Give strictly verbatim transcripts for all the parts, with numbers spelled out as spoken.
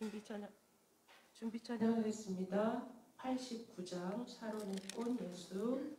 준비 찬양, 준비 찬양하겠습니다. 팔십구 장 샤론의 꽃 예수.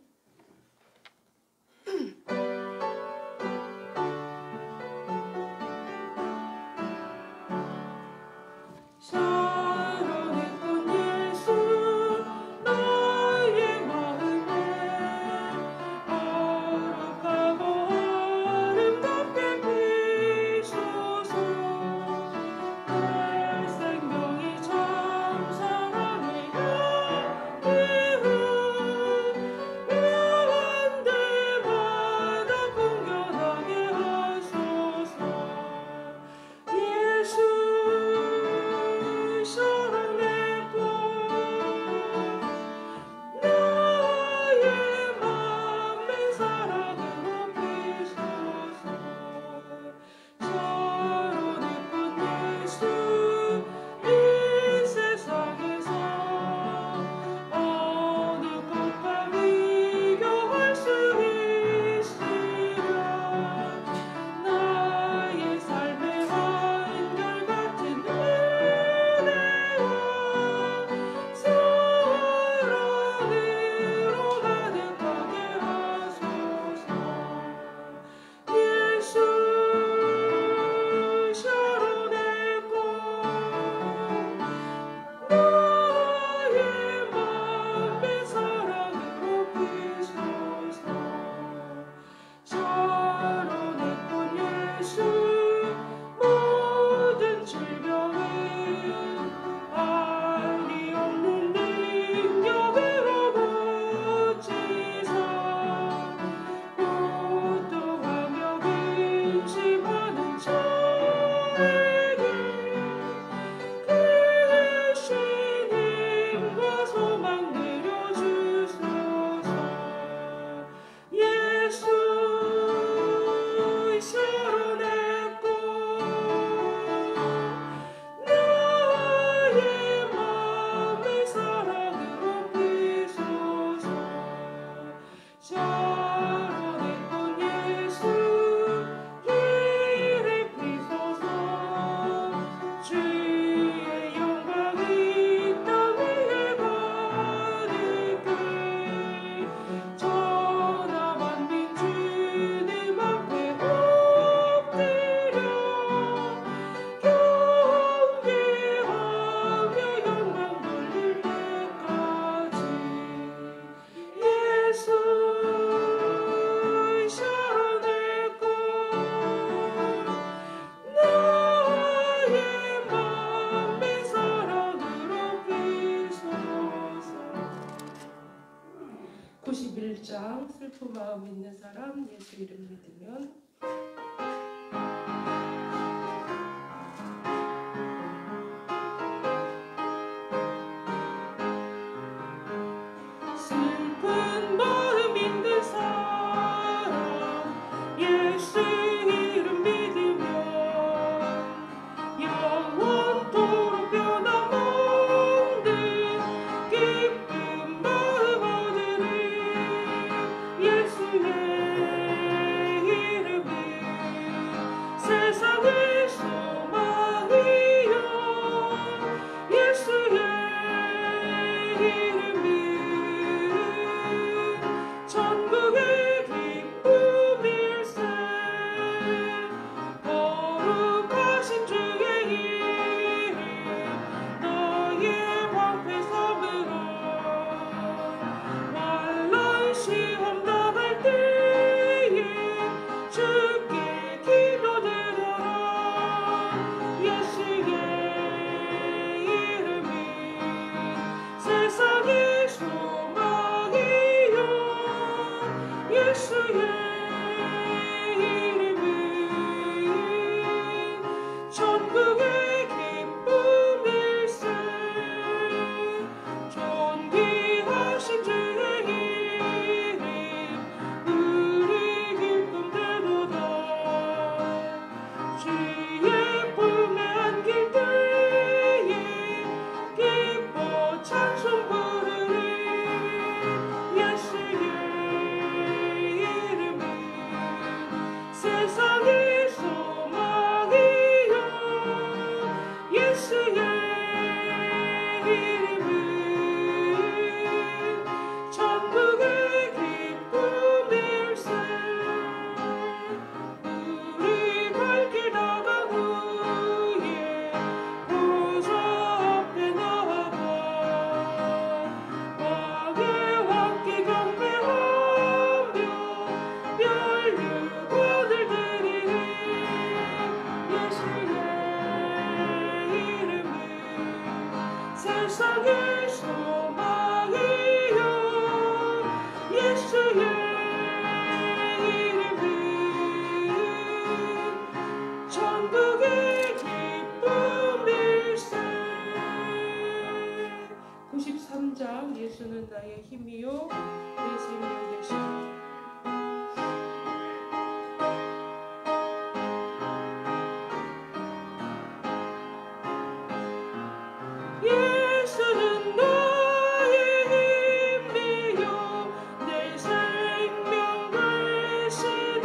구십일 장 슬픈 마음 있는 사람 예수 이름 믿으면. 슬픈 마음 있는 사람 예수 이름 믿으면 영원토록 변함없는 기쁜 마음 얻으리. 예수의 이름 세상의 소망이요 예수의 이름은 천국의 기쁨일세. 구십삼 장 예수는 나의 힘이요 내 생명 되시니. 예수는 나의 힘이요 내 생명 되시니.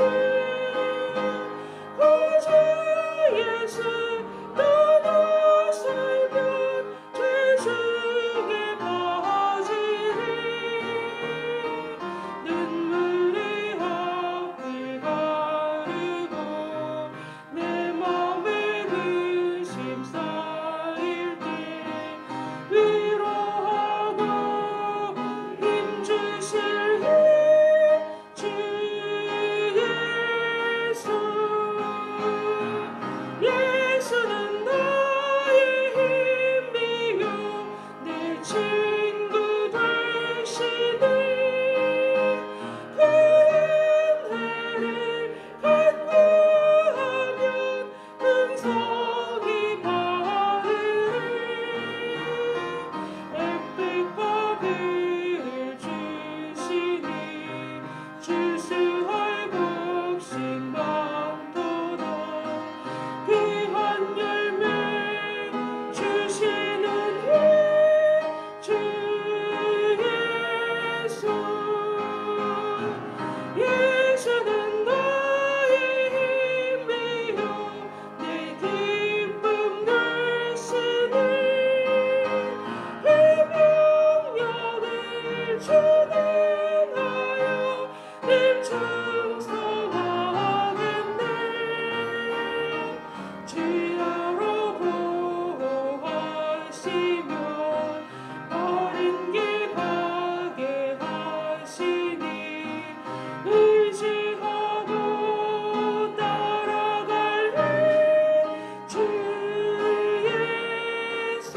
구주 예수 떠나 살면 죄 중에 빠지리. 눈물이 앞을 가르고 내 맘에 의심 쌓일 때 위로하고 힘 주실 주 예수. 예수는 나의 힘이요 내 친구 되시니. 그 은혜를 간구하면 은성이 바르리. 햇빛밥을 주시니 주수할 곡식 많도다. 귀한 열매 주시는 주 예수. 예수는 나의 힘이요 내 기쁨 되시니. 해명력을 준행하여 늘 충성하겠네. 주야로 보호하시며 바른 길 가게 하시니. 의지하고 따라갈래 주 예수.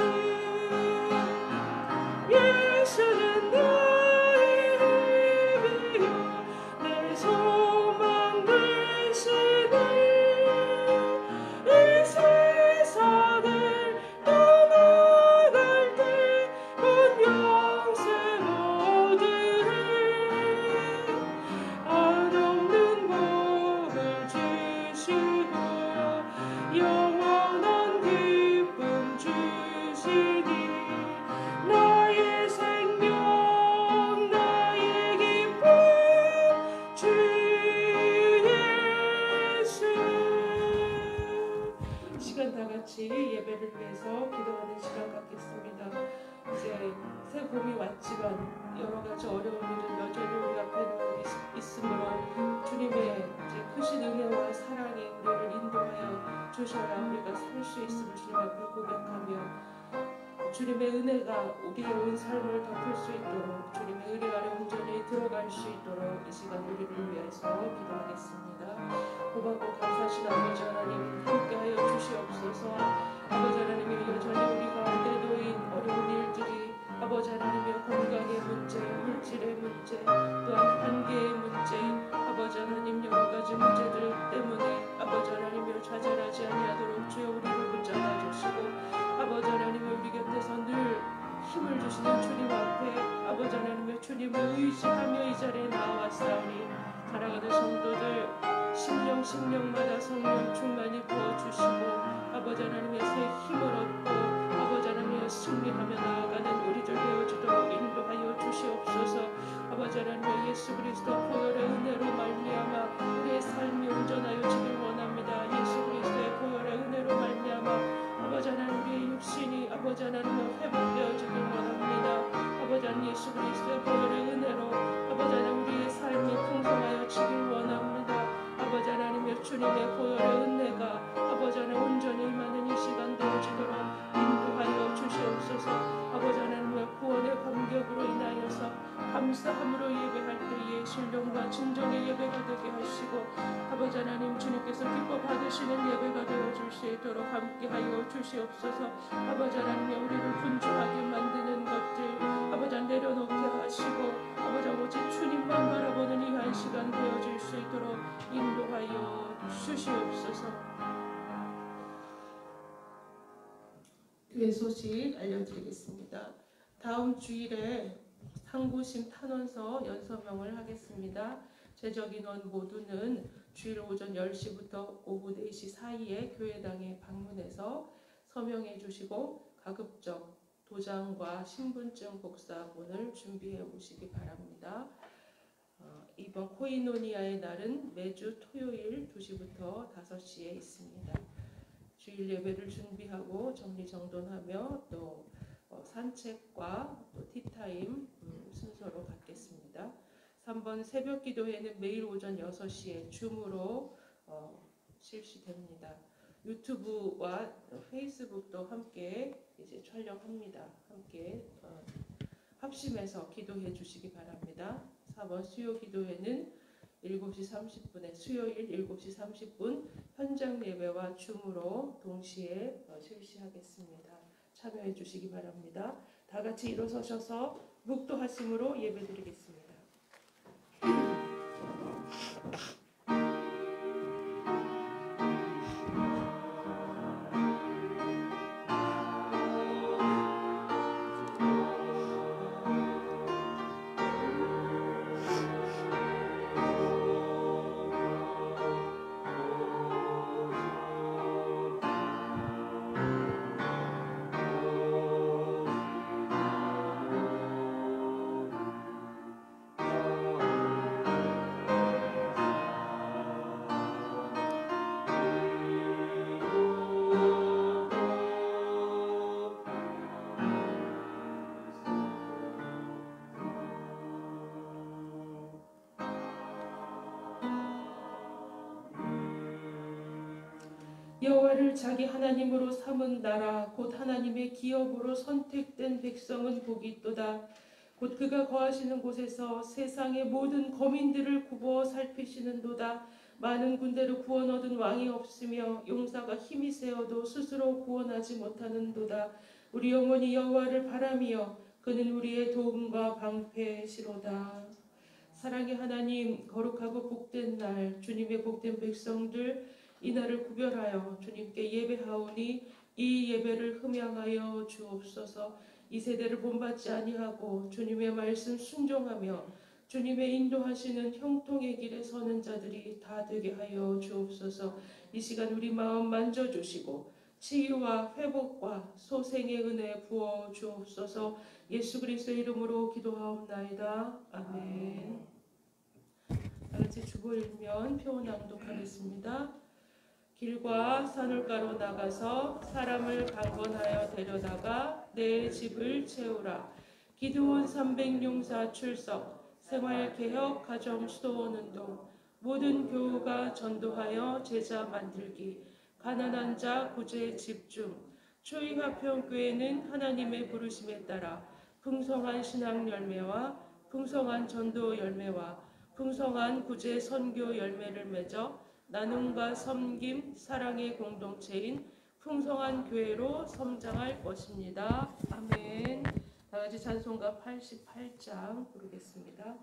예수는 나의 힘이요 내 소망 되시니. 이 세상을 떠나갈 때 곧 영생 얻으리. 한없는 복을 주시고 영원한 기쁨 주시니. 나의 생명 나의 기쁨 주 예수. 시간 다 같이 예배를 위해서 기도하는 시간 갖겠습니다. 이제 새 봄이 왔지만 여러 가지 어려운 일은 여전히 우리 앞에 있- 있으므로 주님의 이제 크신 은혜와 사랑이 우리를 인도하여 주셔야 우리가 살 수 있음을 주님 앞에 고백하며 주님의 은혜가 우리의 온 삶을 덮을 수 있도록 주님의 은혜 아래 온전히 들어갈 수 있도록 이 시간 우리를 위해서 기도하겠습니다. 고맙고 감사하신 아버지 하나님 함께하여 주시옵소서. 아버지 하나님이 여전히 우리 가운데 놓인 어려운 일들이 아버지 하나님의 건강의 문제, 물질의 문제, 또한 관계의 문제, 아버지 하나님 여러 가지 문제들 때문에 아버지 하나님이 좌절하지 아니하도록 주여 우리를 붙잡아 주시고 아버지 하나님이 우리 곁에서 늘 힘을 주시는 주님 앞에 아버지 하나님의 주님을 의지하며 이 자리에 나와싸우니 사랑하는 성도들 심령 심령마다 성령 충만히 부어주시고 아버지 하나님의 새 힘을 얻고 아버지 하나님의 승리하며 나아가는 우리들 되어주도록 인도하여 주시옵소서. 아버지 하나님의 예수 그리스도 보혈의 은혜로 말미암아 우리의 삶이 온전하여지길 원합니다. 예수 그리스도의 보혈의 은혜로 말미암아 아버지 하나님 우리의 육신이 아버지 하나님의 회복되어지길 원합니다. 아버지 하나님 예수 그리스도의 보혈의 은혜로 아버지 하나님 우리의 삶이 풍성하여지길 원합니다. 아버지 하나님의 주님의 보혈의 은혜가 아버지 하나님 온전히 임하는 이 시간 되어지도록 인도하여 주시옵소서. 아버지 하나님의 구원의 감격으로 인하여서 감사함으로 예배할 때에 신령과 진정의 예배가 되게 하시고 아버지 하나님 주님께서 기뻐 받으시는 예배가 되어주시옵소서. 줄 수 있도록 함께하여 주시옵소서. 아버지 하나님, 우리를 분주하게 만드는 것들 아버지 내려놓게 하시고 아버지 오직 주님만 바라보는 이 한 시간 되어질 수 있도록 인도하여 주시옵소서. 교회 소식 알려드리겠습니다. 다음 주일에 상고심 탄원서 연서명을 하겠습니다. 제적 인원 모두는 주일 오전 열 시부터 오후 네 시 사이에 교회당에 방문해서 서명해 주시고 가급적 도장과 신분증 복사본을 준비해 오시기 바랍니다. 어, 이번 코이노니아의 날은 매주 토요일 두 시부터 다섯 시에 있습니다. 주일 예배를 준비하고 정리정돈하며 또 어, 산책과 또 티타임 음, 순서로 갖겠습니다. 삼 번 새벽 기도회는 매일 오전 여섯 시에 줌으로 어, 실시됩니다. 유튜브와 페이스북도 함께 이제 촬영합니다. 함께 어, 합심해서 기도해 주시기 바랍니다. 사 번 수요 기도회는 일곱 시 삼십 분에 수요일 일곱 시 삼십 분 현장 예배와 줌으로 동시에 어, 실시하겠습니다. 참여해 주시기 바랍니다. 다 같이 일어서셔서 묵도하심으로 예배드리겠습니다. 여호와를 자기 하나님으로 삼은 나라 곧 하나님의 기업으로 선택된 백성은 복이 있도다. 곧 그가 거하시는 곳에서 세상의 모든 거민들을 굽어 살피시는도다. 많은 군대를 구원 얻은 왕이 없으며 용사가 힘이 세어도 스스로 구원하지 못하는도다. 우리 영혼이 여호와를 바라며 그는 우리의 도움과 방패시로다. 사랑의 하나님, 거룩하고 복된 날, 주님의 복된 백성들 이 날을 구별하여 주님께 예배하오니 이 예배를 흠양하여 주옵소서. 이 세대를 본받지 아니하고 주님의 말씀 순종하며 주님의 인도하시는 형통의 길에 서는 자들이 다 되게 하여 주옵소서. 이 시간 우리 마음 만져주시고 치유와 회복과 소생의 은혜 부어 주옵소서. 예수 그리스도의 이름으로 기도하옵나이다. 아멘. 다 같이 주보일면 표 낭독하겠습니다. 길과 산울가로 나가서 사람을 강권하여 데려다가 내 집을 채우라. 기드온 삼백 용사 출석, 생활개혁 가정 수도원 운동, 모든 교우가 전도하여 제자 만들기, 가난한 자 구제 집중, 초이화평교회는 하나님의 부르심에 따라 풍성한 신앙 열매와 풍성한 전도 열매와 풍성한 구제 선교 열매를 맺어 나눔과 섬김, 사랑의 공동체인 풍성한 교회로 성장할 것입니다. 아멘. 다 같이 찬송가 팔십팔 장 부르겠습니다.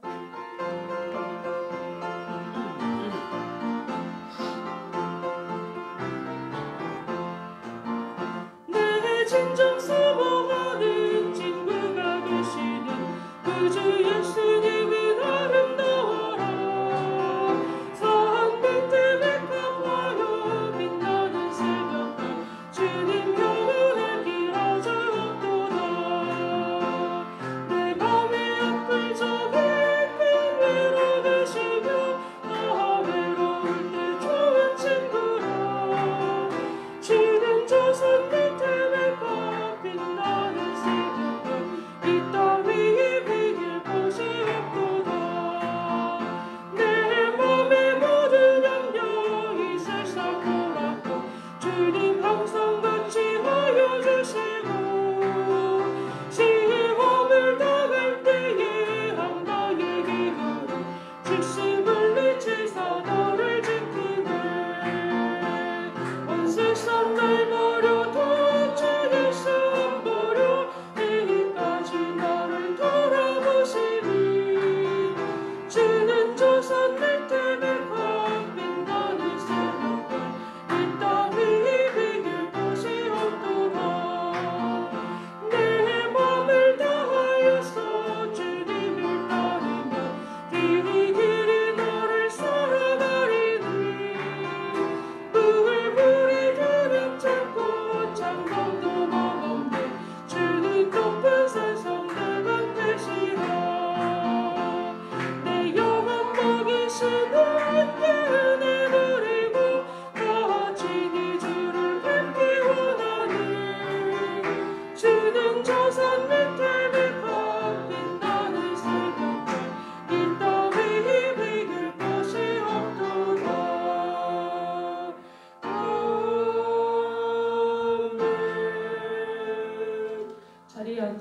내 진정 사모하는 친구가 되시는 그 주 예수님은 아름다워라. 주는 저 산 끝에 외과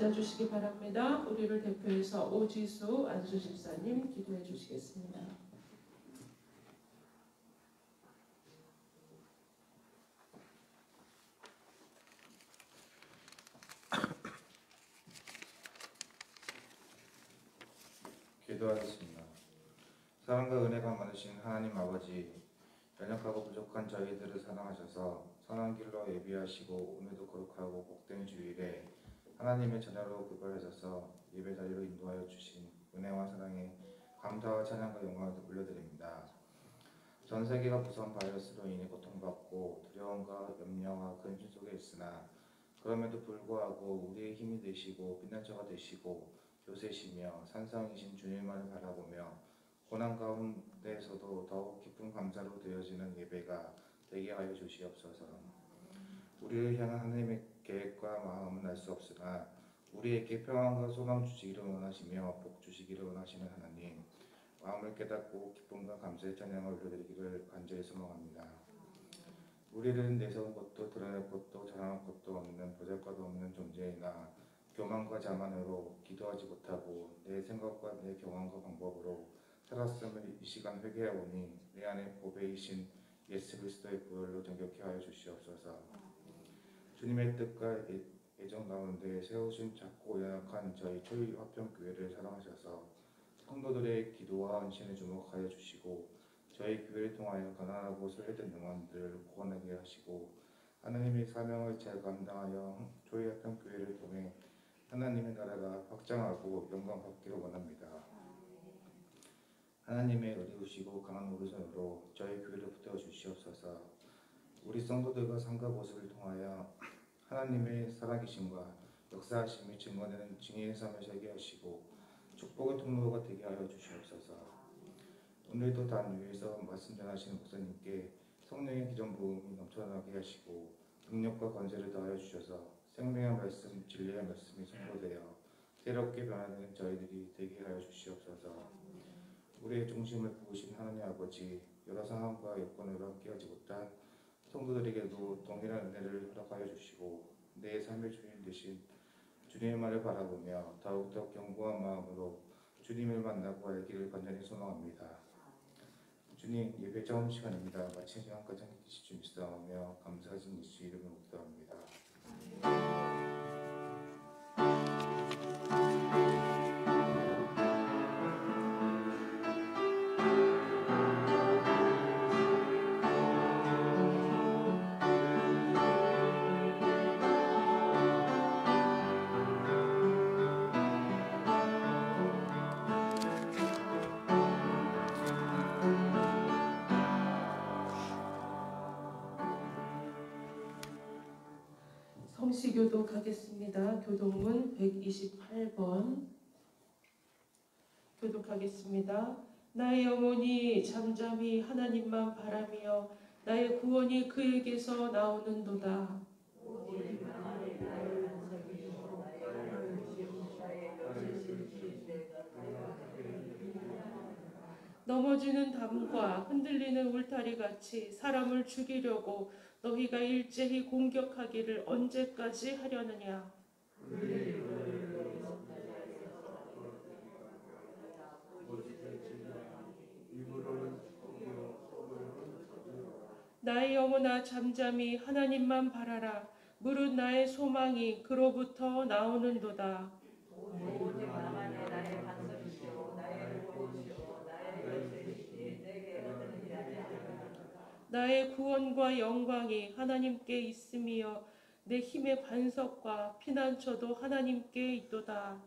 앉아주시기 바랍니다. 우리를 대표해서 오지수 안수집사님 기도해 주시겠습니다. 기도하겠습니다. 사랑과 은혜가 많으신 하나님 아버지, 연약하고 부족한 저희들을 사랑하셔서 선한 길로 예비하시고 오늘도 거룩하고 복된 주일에 하나님의 자녀로 구별하셔서 예배 자리로 인도하여 주신 은혜와 사랑에 감사와 찬양과 영광을 올려드립니다. 전 세계가 무서운 바이러스로 인해 고통받고 두려움과 염려와 근심 속에 있으나 그럼에도 불구하고 우리의 힘이 되시고 피난처가 되시고 요새시며 산성이신 주님만을 바라보며 고난 가운데서도 더욱 깊은 감사로 되어지는 예배가 되게 하여 주시옵소서. 우리를 향한 하나님의 계획과 마음은 알 수 없으나 우리에게 평안과 소망 주시기를 원하시며 복 주시기를 원하시는 하나님, 마음을 깨닫고 기쁨과 감사의 찬양을 올려드리기를 간절히 소망합니다. 우리를 내세운 것도 드러낼 것도 자랑할 것도 없는 보잘것도 없는 존재이나 교만과 자만으로 기도하지 못하고 내 생각과 내 경험과 방법으로 살았음을 이 시간 회개하오니 내 안에 보배이신 예수 그리스도의 보혈로 정결케 하여 주시옵소서. 주님의 뜻과 애정 가운데 세우신 작고 연약한 저희 초이 화평교회를 사랑하셔서 성도들의 기도와 헌신에 주목하여 주시고 저희 교회를 통하여 가난하고 소외된 영혼들을 구원하게 하시고 하나님의 사명을 잘 감당하여 초이 화평교회를 통해 하나님의 나라가 확장하고 영광 받기를 원합니다. 하나님의 의리우시고 강한 오른손으로 저희 교회를 붙들어 주시옵소서. 우리 성도들과 상가 모습을 통하여 하나님의 살아계심과 역사하심이 증거되는 증인의 삶을 살게 하시고 축복의 통로가 되게 하여 주시옵소서. 오늘도 단 위에서 말씀 전하시는 목사님께 성령의 기존 부음이 넘쳐나게 하시고 능력과 권세를 더하여 주셔서 생명의 말씀, 진리의 말씀이 선포되어 새롭게 변화되는 저희들이 되게 하여 주시옵소서. 우리의 중심을 부으신 하나님 아버지, 여러 상황과 여건으로 함께하지 못한 성도들에게도 동일한 은혜를 허락하여 주시고 내 삶의 주인 되신 주님의 말을 바라보며 더욱더 견고한 마음으로 주님을 만나고 알기를 간절히 소망합니다. 주님, 예배 처음 시간입니다. 마친 시간까지 함께 계실 줄 믿사오며 감사하신 예수 이름으로 기도합니다. 성시교도 가겠습니다. 교동문 백이십팔 번 교독하겠습니다. 나의 영혼이 잠잠히 하나님만 바라며 나의 구원이 그에게서 나오는도다. 넘어지는 담과 흔들리는 울타리같이 사람을 죽이려고 너희가 일제히 공격하기를 언제까지 하려느냐. 나의 영혼아 잠잠히 하나님만 바라라. 무릇 나의 소망이 그로부터 나오는도다. 나의 구원과 영광이 하나님께 있으며 내 힘의 반석과 피난처도 하나님께 있도다.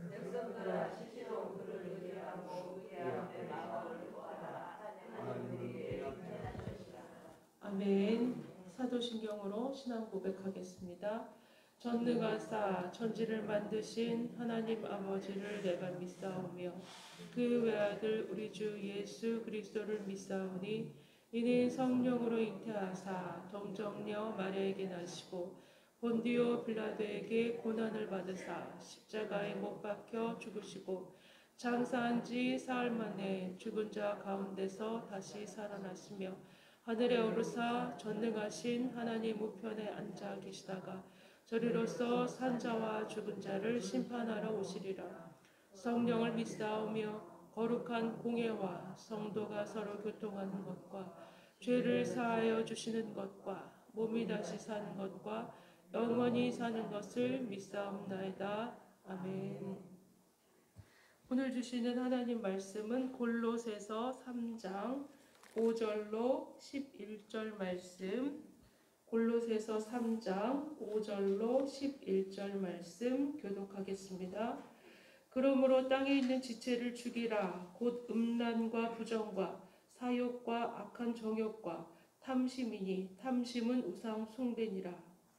아멘. 사도신경으로 신앙 고백하겠습니다. 전능하사 천지를 만드신 하나님 아버지를 내가 믿사오며 그 외아들 우리 주 예수 그리스도를 믿사오니 이는 성령으로 잉태하사 동정녀 마리아에게 나시고 본디오 빌라도에게 고난을 받으사 십자가에 못 박혀 죽으시고 장사한 지 사흘 만에 죽은 자 가운데서 다시 살아나시며 하늘에 오르사 전능하신 하나님 우편에 앉아 계시다가 저리로서 산자와 죽은 자를 심판하러 오시리라. 성령을 믿사오며 거룩한 공예와 성도가 서로 교통하는 것과 죄를 사하여 주시는 것과 몸이 다시 사는 것과 영원히 사는 것을 믿사옵나이다. 아멘. 오늘 주시는 하나님 말씀은 골로새서 삼 장 오 절로 십일 절 말씀, 골로새서 삼 장 오 절로 십일 절 말씀 교독하겠습니다. 그러므로 땅에 있는 지체를 죽이라. 곧 음란과 부정과 사욕과 악한 정욕과 탐심이니 탐심은 우상 숭배니라.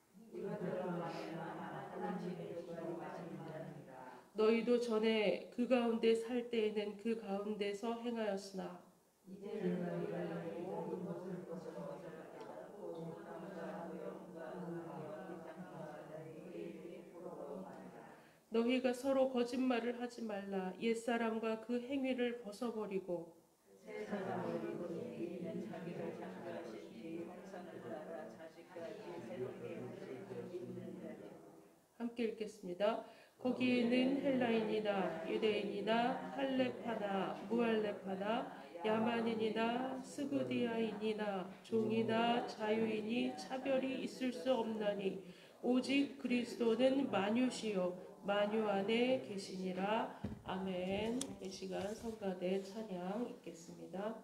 너희도 전에 그 가운데 살 때에는 그 가운데서 행하였으나 너희가 서로 거짓말을 하지 말라. 옛사람과 그 행위를 벗어버리고 함께 읽겠습니다. 거기에는 헬라인이나 유대인이나 할렙하나 무할렙하나 야만인이나 스구디아인이나 종이나 자유인이 차별이 있을 수 없나니 오직 그리스도는 만유시요 만유 안에 계시니라. 아멘. 이 시간 성가대 찬양 읽겠습니다.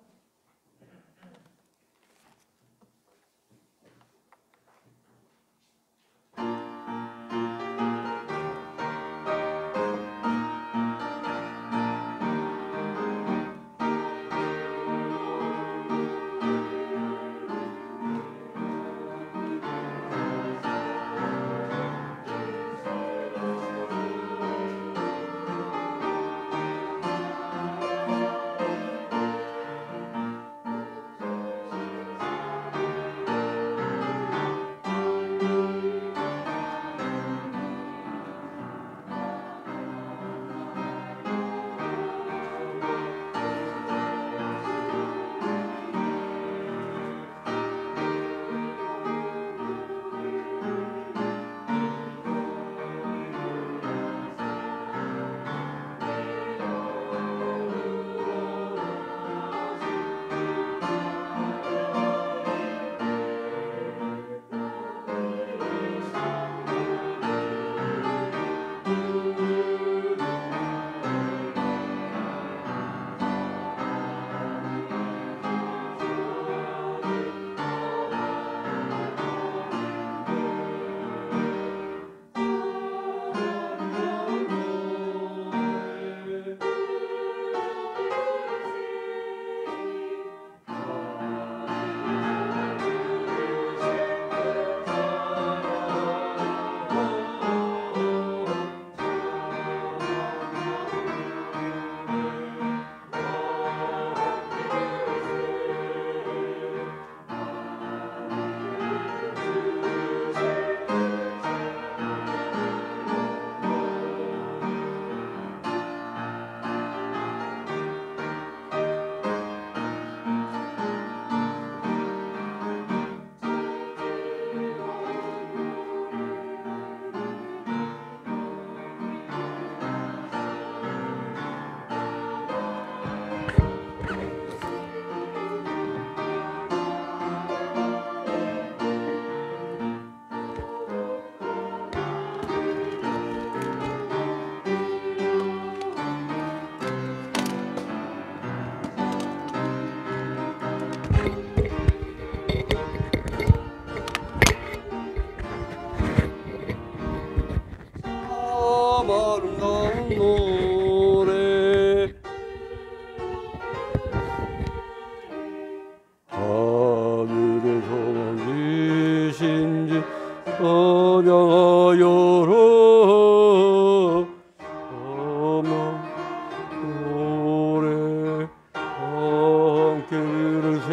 아름다운 노래 하늘에서 오신지 찬양하여라. 어머 노래 함께 부르세.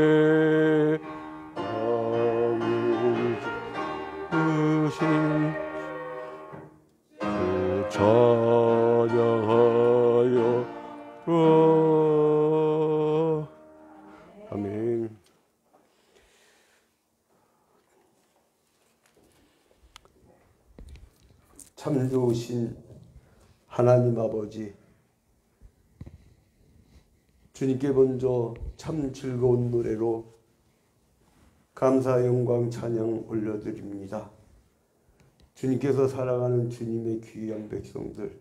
하늘에서 오신 찬양하여라. 아멘. 참 좋으신 하나님 아버지, 주님께 먼저 참 즐거운 노래로 감사 영광 찬양 올려드립니다. 주님께서 사랑하는 주님의 귀한 백성들,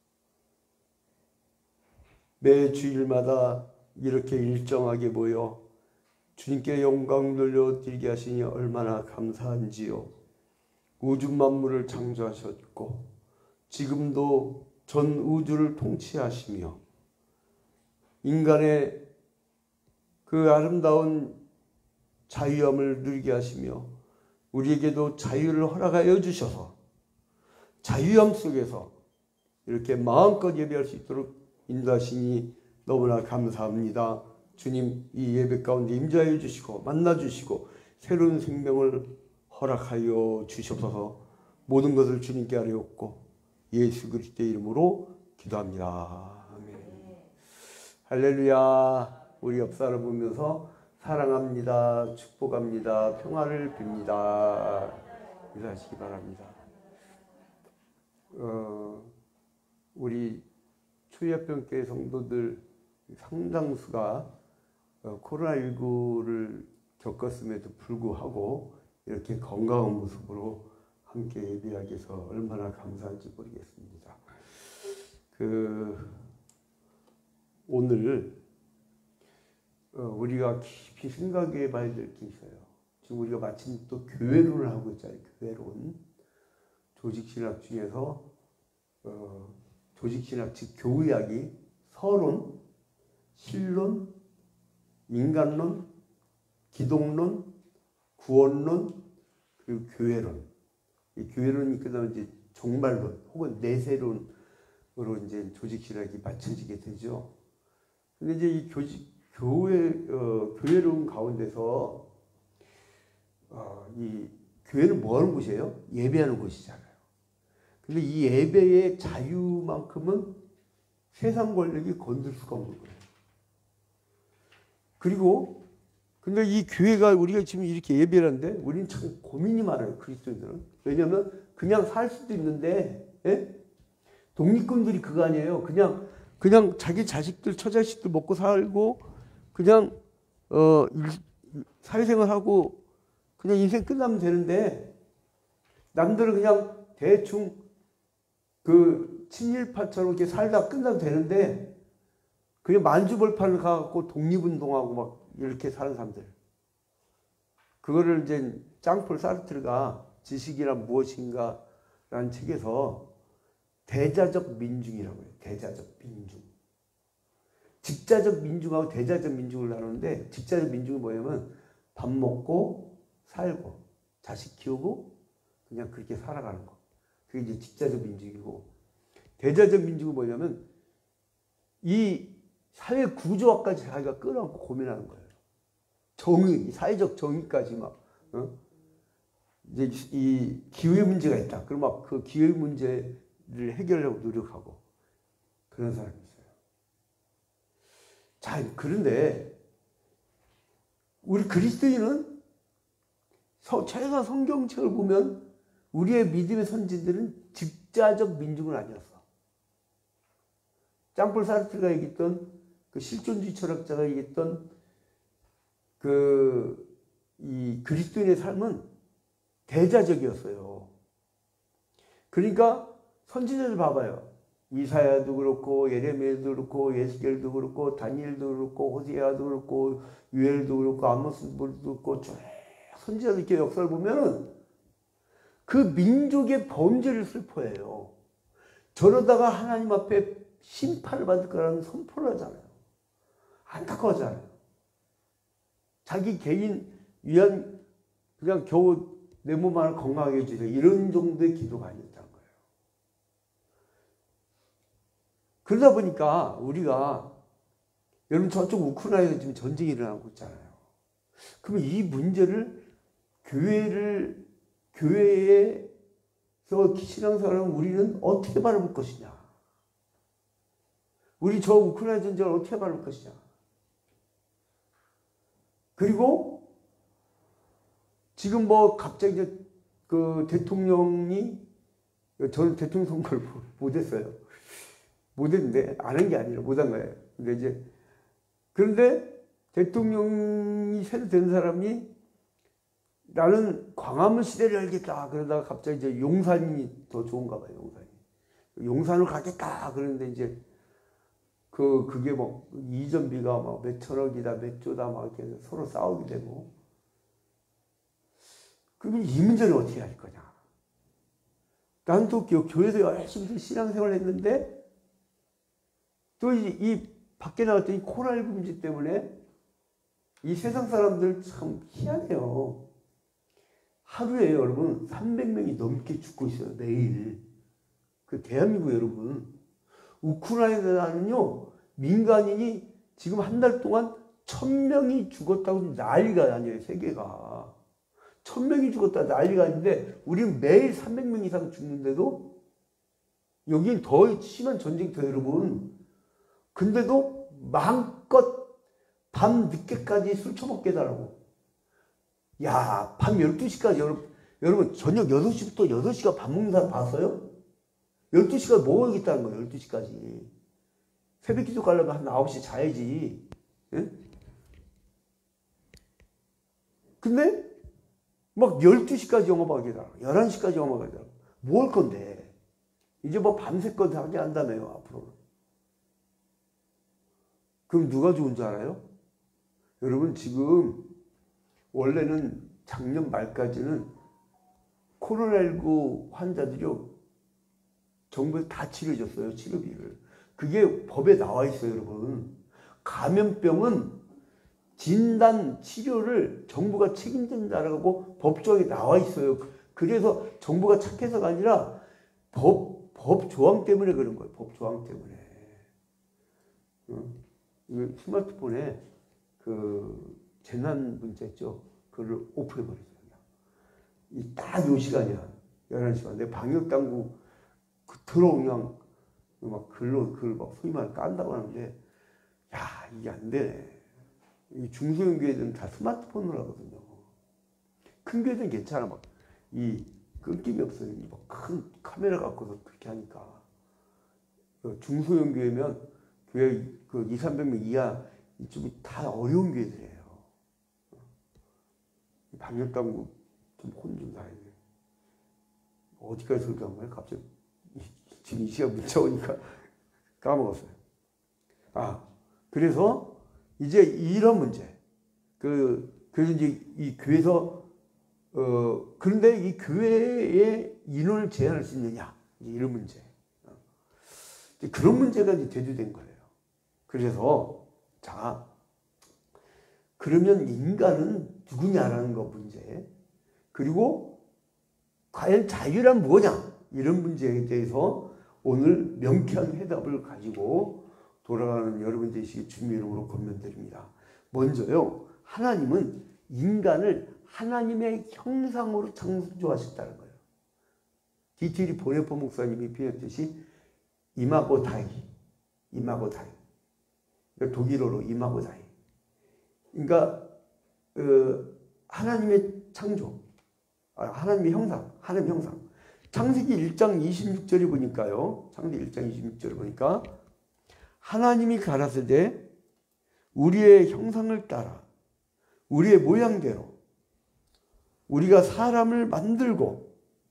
매 주일마다 이렇게 일정하게 모여 주님께 영광 돌려드리게 하시니 얼마나 감사한지요. 우주 만물을 창조하셨고 지금도 전 우주를 통치하시며 인간의 그 아름다운 자유함을 누리게 하시며 우리에게도 자유를 허락하여 주셔서 자유함 속에서 이렇게 마음껏 예배할 수 있도록 인도하시니 너무나 감사합니다. 주님, 이 예배 가운데 임재하여 주시고 만나 주시고 새로운 생명을 허락하여 주시옵소서. 모든 것을 주님께 아뢰옵고 예수 그리스도의 이름으로 기도합니다. 아멘. 할렐루야. 우리 옆 사람 보면서 사랑합니다, 축복합니다, 평화를 빕니다 인사하시기 바랍니다. 어, 우리 초이합병교회 성도들 상당수가 어, 코로나십구를 겪었음에도 불구하고 이렇게 건강한 모습으로 함께 예배하게 해서 얼마나 감사한지 모르겠습니다. 그 오늘 어, 우리가 깊이 생각해 봐야 될 게 있어요. 지금 우리가 마침 또 교회론을 하고 있잖아요. 교회론. 조직신학 중에서 어, 조직신학 즉 교의학이 서론, 신론, 인간론, 기독론, 구원론, 그리고 교회론. 이 교회론이 끝나면 이제 종말론 혹은 내세론으로 이제 조직신학이 맞춰지게 되죠. 근데 이제 이 교직 교회, 어, 교회론 가운데서, 어, 이 교회는 뭐 하는 곳이에요? 예배하는 곳이잖아요. 근데 이 예배의 자유만큼은 세상 권력이 건들 수가 없는 거예요. 그리고, 근데 이 교회가 우리가 지금 이렇게 예배를 하는데, 우리는 참 고민이 많아요, 그리스도인들은. 왜냐면, 그냥 살 수도 있는데, 예? 독립군들이 그거 아니에요. 그냥, 그냥 자기 자식들, 처자식들 먹고 살고, 그냥 어 사회생활하고 그냥 인생 끝나면 되는데 남들은 그냥 대충 그 친일파처럼 이렇게 살다 끝나면 되는데 그냥 만주벌판을 가갖고 독립운동하고 막 이렇게 사는 사람들. 그거를 이제 짱폴 사르트르가 지식이란 무엇인가라는 책에서 대자적 민중이라고 해요. 대자적 민중. 직자적 민중하고 대자적 민중을 나누는데 직자적 민중은 뭐냐면 밥 먹고 살고 자식 키우고 그냥 그렇게 살아가는 거. 그게 이제 직자적 민중이고 대자적 민중은 뭐냐면 이 사회 구조화까지 자기가 끌어안고 고민하는 거예요. 정의, 사회적 정의까지 막 어? 이제 이 기회 문제가 있다. 그럼 막 그 기회 문제를 해결하려고 노력하고 그런 사람이 있어요. 자, 그런데 우리 그리스도인은 최소한 성경책을 보면 우리의 믿음의 선진들은 직자적 민중은 아니었어. 짱폴 사르트르가 얘기했던 그 실존주의 철학자가 얘기했던 그 이 그리스도인의 삶은 대자적이었어요. 그러니까 선지자들 봐봐요. 이사야도 그렇고 예레미야도 그렇고 예스겔도 그렇고 다니엘도 그렇고 호세아도 그렇고 유엘도 그렇고 아모스도 그렇고 쭉 선지자들 이렇게 역사를 보면은 그 민족의 범죄를 슬퍼해요. 저러다가 하나님 앞에 심판을 받을 거라는 선포를 하잖아요. 안타까워하잖아요. 자기 개인 위한 그냥 겨우 내 몸 하나 건강하게 해주세요. 이런 정도의 기도가 아니었다는 거예요. 그러다 보니까 우리가 여러분 저쪽 우크라이나에 지금 전쟁이 일어나고 있잖아요. 그러면 이 문제를 교회를 교회에서 신앙생활을 하면 우리는 어떻게 바라볼 것이냐? 우리 저 우크라이나 전쟁을 어떻게 바라볼 것이냐? 그리고 지금 뭐 갑자기 그 대통령이 저는 대통령 선거를 못했어요. 못했는데 안 한 게 아니라 못한 거예요. 근데 이제 그런데 대통령이 새로 된 사람이 나는 광화문 시대를 열겠다 그러다가 갑자기 이제 용산이 더 좋은가 봐요. 용산이 용산을 가겠다 그러는데 이제 그 그게 뭐 이전비가 막 몇천억이다 몇조다 막 이렇게 서로 싸우게 되고 그러면 이 문제는 어떻게 할 거냐? 난 또 교회에서 열심히 신앙생활을 했는데 또 이 밖에 나갔더니 코로나십구 문제 때문에 이 세상 사람들 참 희한해요. 하루에 여러분 삼백 명이 넘게 죽고 있어요. 매일. 그 대한민국 여러분. 우크라이나는요 민간인이 지금 한 달 동안 천 명이 죽었다고 난리가 아니에요. 세계가. 천 명이 죽었다 난리가 아닌데 우리는 매일 삼백 명 이상 죽는데도 여긴 더 심한 전쟁터예요 여러분. 근데도 마음껏 밤 늦게까지 술 처먹게 해달라고. 야, 밤 열두 시까지 여러분, 여러분 저녁 여섯 시부터 여섯 시가 밥 먹는 사람 봤어요? 열두 시가 먹어야겠다는 거예요. 열두 시까지. 새벽 기도 가려면 한 아홉 시 자야지. 예? 근데 막 열두 시까지 영업하게 해달라고. 열한 시까지 영업하게 해달라고. 뭐 할 건데? 이제 뭐 밤새껏 하게 한다며요. 앞으로. 그럼 누가 좋은 줄 알아요? 여러분 지금 원래는 작년 말까지는 코로나십구 환자들이요 정부에서 다 치료해줬어요. 치료비를. 그게 법에 나와 있어요. 여러분. 감염병은 진단 치료를 정부가 책임진다라고 법조항에 나와 있어요. 그래서 정부가 착해서가 아니라 법, 법 조항 때문에 그런 거예요. 법 조항 때문에. 응? 스마트폰에 그 재난 문자 있죠. 그걸 오픈해버리죠. 이 딱 요 시간이야. 열한 시간. 내 방역당국 그 들어오면 막 글로, 글 막 소위 말해 깐다고 하는데, 야, 이게 안 되네. 이 중소형 교회들은 다 스마트폰으로 하거든요. 큰 교회들은 괜찮아. 막, 이 끊김이 없어요. 막 큰 카메라 갖고서 그렇게 하니까. 중소형 교회면 교회 그 이삼백 명 이하 이쪽이 다 어려운 교회들이에요. 방역당국 좀 혼 좀 나야 돼. 어디까지 설교한 거야? 갑자기 지금 이 시간 문자 오니까 까먹었어요. 아, 그래서 이제 이런 문제. 그, 그래서 이제 이 교회에서, 어, 그런데 이 교회에 인원을 제한할 수 있느냐. 이런 문제. 그런 문제가 이제 대두된 거예요. 그래서, 자, 그러면 인간은 누구냐라는 거 문제. 그리고 과연 자유란 뭐냐? 이런 문제에 대해서 오늘 명쾌한 해답을 가지고 돌아가는 여러분 되시기 주님의 이름으로 권면드립니다. 먼저요, 하나님은 인간을 하나님의 형상으로 창조하셨다는 거예요. 디티리 보네포 목사님이 표현했듯이 이마고 다이, 이마고 다이. 독일어로 이마고 다이. 그러니까 어, 하나님의 창조, 아, 하나님의 형상, 하나님의 형상. 창세기 일 장 이십육 절에 보니까요. 창세기 일 장 이십육 절에 보니까 하나님이 가라사대 우리의 형상을 따라 우리의 모양대로 우리가 사람을 만들고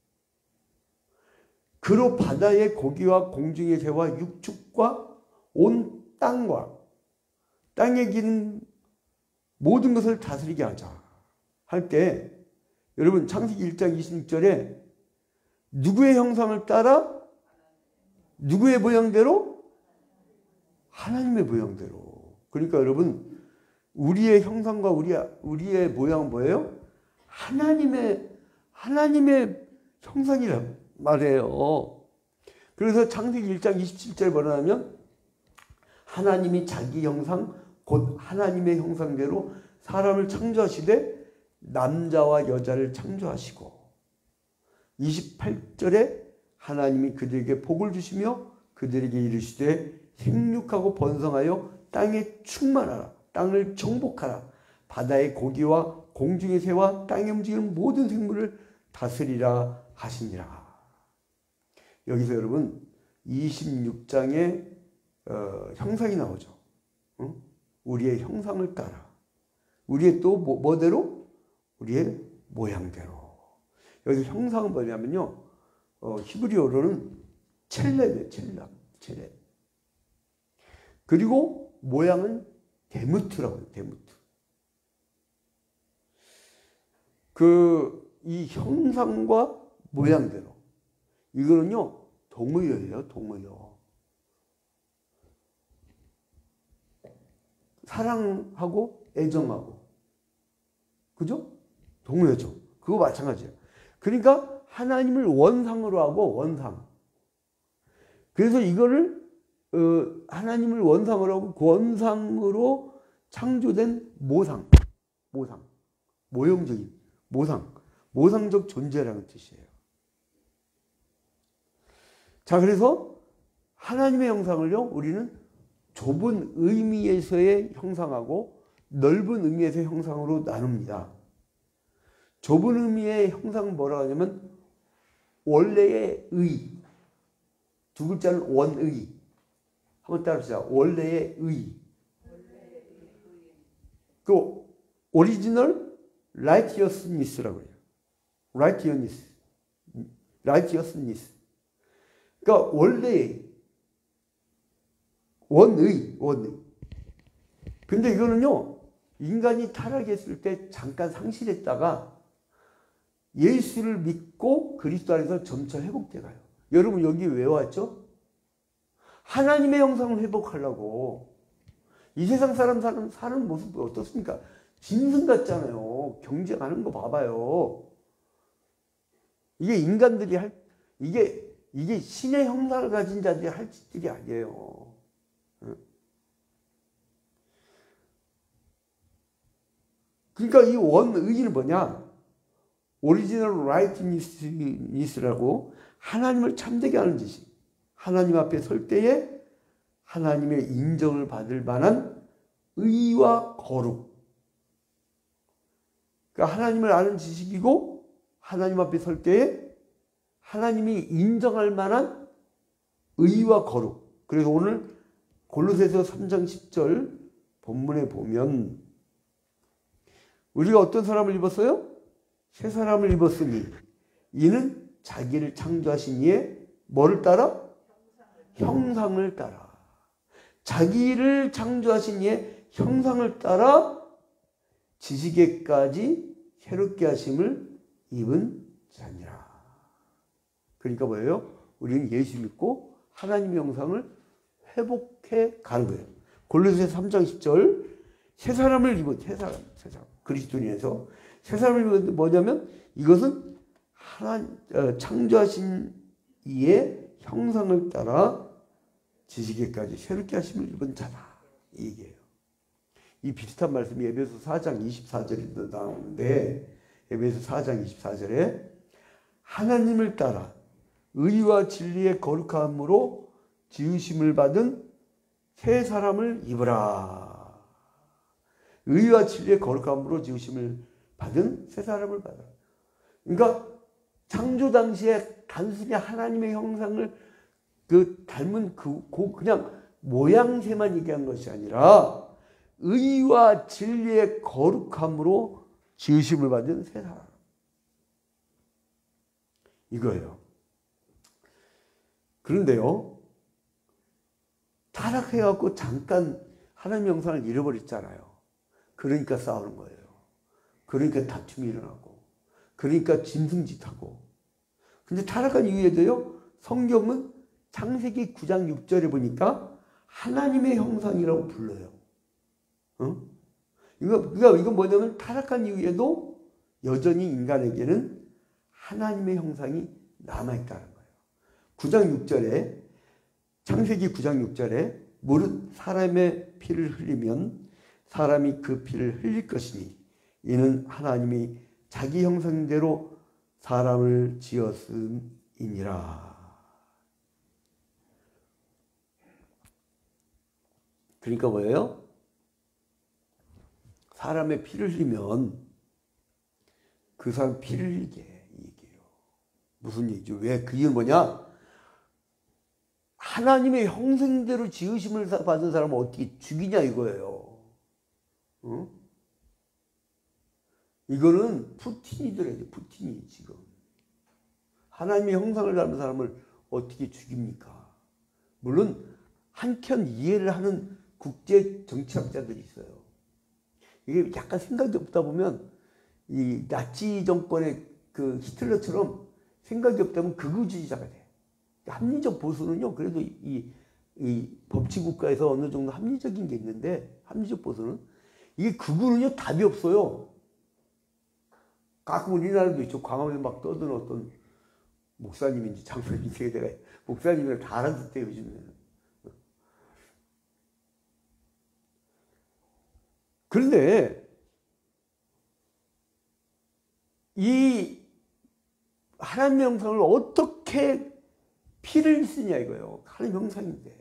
그로 바다의 고기와 공중의 새와 육축과 온 땅과 땅에 기는 모든 것을 다스리게 하자 할 때 여러분 창세기 일 장 이십육 절에 누구의 형상을 따라 누구의 모양대로? 하나님의 모양대로. 그러니까 여러분 우리의 형상과 우리의, 우리의 모양은 뭐예요? 하나님의 하나님의 형상이란 말이에요. 그래서 창세기 일 장 이십칠 절 번역하면 하나님이 자기 형상 곧 하나님의 형상대로 사람을 창조하시되 남자와 여자를 창조하시고 이십팔 절에 하나님이 그들에게 복을 주시며 그들에게 이르시되 생육하고 번성하여 땅에 충만하라. 땅을 정복하라. 바다의 고기와 공중의 새와 땅에 움직이는 모든 생물을 다스리라 하시니라. 여기서 여러분 이십육 장에 어, 형상이 나오죠. 어? 우리의 형상을 따라. 우리의 또 뭐, 뭐대로? 우리의 모양대로. 여기서 형상은 뭐냐면요. 어, 히브리어로는 첼렘이에요. 첼렘. 첼렘. 그리고 모양은 데무트라고 해요. 데무트. 그 이 형상과 모양대로. 이거는요. 동의어예요. 동의어. 사랑하고 애정하고. 그죠? 동의어죠. 그거 마찬가지예요. 그러니까 하나님을 원상으로 하고 원상. 그래서 이거를 어, 하나님을 원상으로 하고 그 원상으로 창조된 모상. 모상. 모형적인 모상. 모상적 존재라는 뜻이에요. 자, 그래서 하나님의 형상을요, 우리는 좁은 의미에서의 형상하고 넓은 의미에서의 형상으로 나눕니다. 좁은 의미의 형상은 뭐라고 하냐면 원래의 의. 두 글자는 원의. 한번 따라합시다. 원래의 의. 그 오리지널 righteousness라고 해요. righteousness. righteousness. 그러니까 원래의 원의, 원의. 근데 이거는요, 인간이 타락했을 때 잠깐 상실했다가 예수를 믿고 그리스도 안에서 점차 회복돼 가요. 여러분 여기 왜 왔죠? 하나님의 형상을 회복하려고. 이 세상 사람 사는, 사는 모습이 어떻습니까? 짐승 같잖아요. 경쟁하는 거 봐봐요. 이게 인간들이 할, 이게, 이게 신의 형상을 가진 자들이 할 짓들이 아니에요. 그러니까 이 원의는 뭐냐? 오리지널 라이트니스라고 하나님을 참되게 하는 짓이. 하나님 앞에 설 때에 하나님의 인정을 받을 만한 의와 거룩. 그러니까 하나님을 아는 지식이고 하나님 앞에 설 때에 하나님이 인정할 만한 의와 거룩. 그래서 오늘 골로새서 삼 장 십 절 본문에 보면 우리가 어떤 사람을 입었어요? 새 사람을 입었으니 이는 자기를 창조하신 이의 뭐를 따라? 형상을 따라. 자기를 창조하신 이의 형상을 따라 지식에까지 새롭게 하심을 입은 자니라. 그러니까 뭐예요? 우리는 예수 믿고 하나님의 형상을 회복해 가는 거예요. 골로새서 삼 장 십 절 새 사람을 입은 새 사람, 새 사람. 그리스도인에서 새 사람을 입은 뭐냐면 이것은 하나님 어, 창조하신 이의 형상을 따라 지식에까지 새롭게 하심을 입은 자다. 이 얘기예요. 이 비슷한 말씀이 에베소 사 장 이십사 절에도 나오는데 에베소 사 장 이십사 절에 하나님을 따라 의와 진리의 거룩함으로 지으심을 받은 새 사람을 입으라. 의와 진리의 거룩함으로 지으심을 받은 새 사람을 받아라. 그러니까 창조 당시에 단순히 하나님의 형상을 그 닮은 그 그냥 모양새만 얘기한 것이 아니라 의와 진리의 거룩함으로 지으심을 받은 새 사람. 이거예요. 그런데요, 타락해갖고 잠깐 하나님의 형상을 잃어버렸잖아요. 그러니까 싸우는 거예요. 그러니까 다툼이 일어나고, 그러니까 짐승짓하고. 근데 타락한 이후에도요, 성경은 창세기 구 장 육 절에 보니까 하나님의 형상이라고 불러요. 어? 이거, 이거, 이건 뭐냐면 타락한 이후에도 여전히 인간에게는 하나님의 형상이 남아있다는 거예요. 구 장 육 절에, 창세기 구 장 육 절에 무릇 사람의 피를 흘리면 사람이 그 피를 흘릴 것이니 이는 하나님이 자기 형상대로 사람을 지었음이니라. 그러니까 뭐예요? 사람의 피를 흘리면 그 사람 피를 흘리게 이 얘기예요. 무슨 얘기죠? 왜? 그 이유는 뭐냐? 하나님의 형상대로 지으심을 받은 사람은 어떻게 죽이냐 이거예요. 어? 이거는 푸틴이더래요. 푸틴이 지금. 하나님의 형상을 닮은 사람을 어떻게 죽입니까? 물론 한켠 이해를 하는 국제 정치학자들이 있어요. 이게 약간 생각이 없다 보면 이 나치 정권의 그 히틀러처럼 생각이 없다면 극우주의자가 돼. 합리적 보수는요, 그래도 이, 이 법치국가에서 어느 정도 합리적인 게 있는데, 합리적 보수는 이게 극우는요 답이 없어요. 가끔 우리나라도 있죠. 광화문에 막 떠드는 어떤 목사님인지 장로님인지 내가 목사님이랑 다 알아듣대 요즘에는. 그런데 이 하나님의 형상을 어떻게 피를 쓰냐 이거예요. 하나님 형상인데.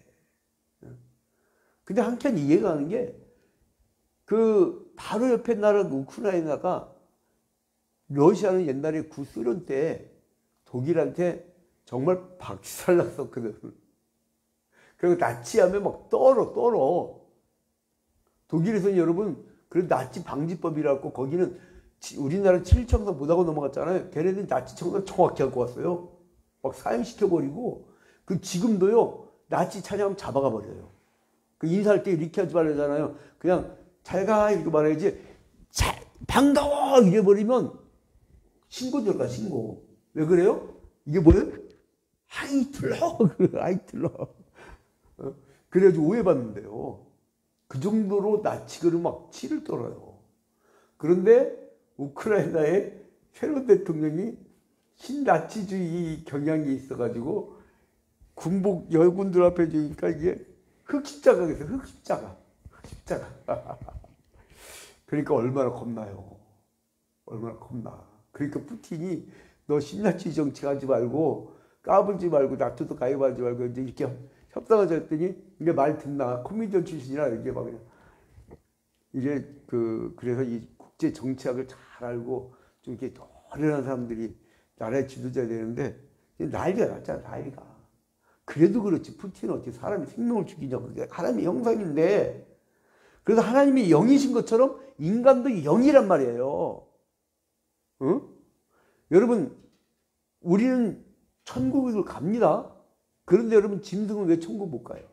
근데 한편 이해가 가는 게 그 바로 옆에 나라 우크라이나가 러시아는 옛날에 구소련 때 독일한테 정말 박살 났었거든. 그리고 나치하면 막 떨어 떨어. 독일에서는 여러분 그 나치 방지법이라고 거기는 우리나라 칠청사 못하고 넘어갔잖아요. 걔네들은 나치 청사 정확히 갖고 왔어요. 막 사형시켜버리고 그 지금도요 나치 찬양 잡아가 버려요. 그 인사할 때 이렇게 하지 말라잖아요. 그냥 잘가 이렇게 말해야지. 잘 반가워 이래버리면 신고 들어가 신고. 왜 그래요? 이게 뭐예요? 하이틀러 하이틀러. 어? 그래가지고 오해받는데요. 그 정도로 나치그를 막 치를 떨어요. 그런데 우크라이나의 새로운 대통령이 신나치주의 경향이 있어가지고 군복 여군들 앞에 주니까 이게 흑십자가 됐어요. 흑십자가. 흑십자가. 그러니까 얼마나 겁나요. 얼마나 겁나. 그러니까 푸틴이 너 신나치 정치하지 말고 까불지 말고 나토도 가입하지 말고 이제 이렇게 협상하자 했더니 이게 말 듣나 코미디언 출신이라 이게 막 그냥 이게 그 그래서 이 국제 정치학을 잘 알고 좀 이렇게 노련한 사람들이 나라의 지도자 되는데 난리가 났잖아. 난리가. 그래도 그렇지 푸틴은 어떻게 사람이 생명을 죽이냐고. 그게 하나님의 형상인데 그래서 하나님이 영이신 것처럼 인간도 영이란 말이에요. 응? 여러분 우리는 천국을 갑니다. 그런데 여러분 짐승은 왜 천국 못 가요?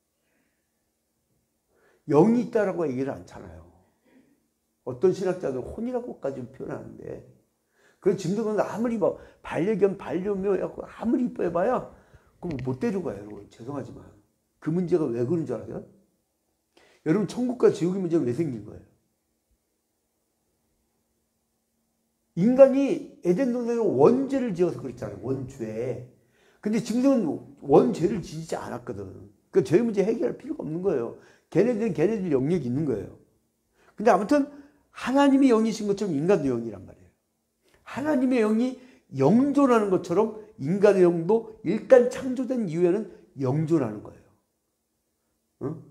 영이 있다라고 얘기를 않잖아요. 어떤 신학자들은 혼이라고까지 표현하는데 그 짐승은 아무리 뭐 반려견 반려묘 해갖고 아무리 이뻐해봐야 그럼 못 데려가요. 여러분 죄송하지만 그 문제가 왜 그런 줄 알아요? 여러분 천국과 지옥의 문제가 왜 생긴 거예요? 인간이 에덴 동산에 원죄를 지어서 그랬잖아요. 원죄. 근데 짐승은 원죄를 지지 않았거든. 그 죄 문제 해결할 필요가 없는 거예요. 걔네들은 걔네들 영역이 있는 거예요. 근데 아무튼 하나님의 영이신 것처럼 인간도 영이란 말이에요. 하나님의 영이 영존하는 것처럼 인간의 영도 일단 창조된 이후에는 영존하는 거예요. 응?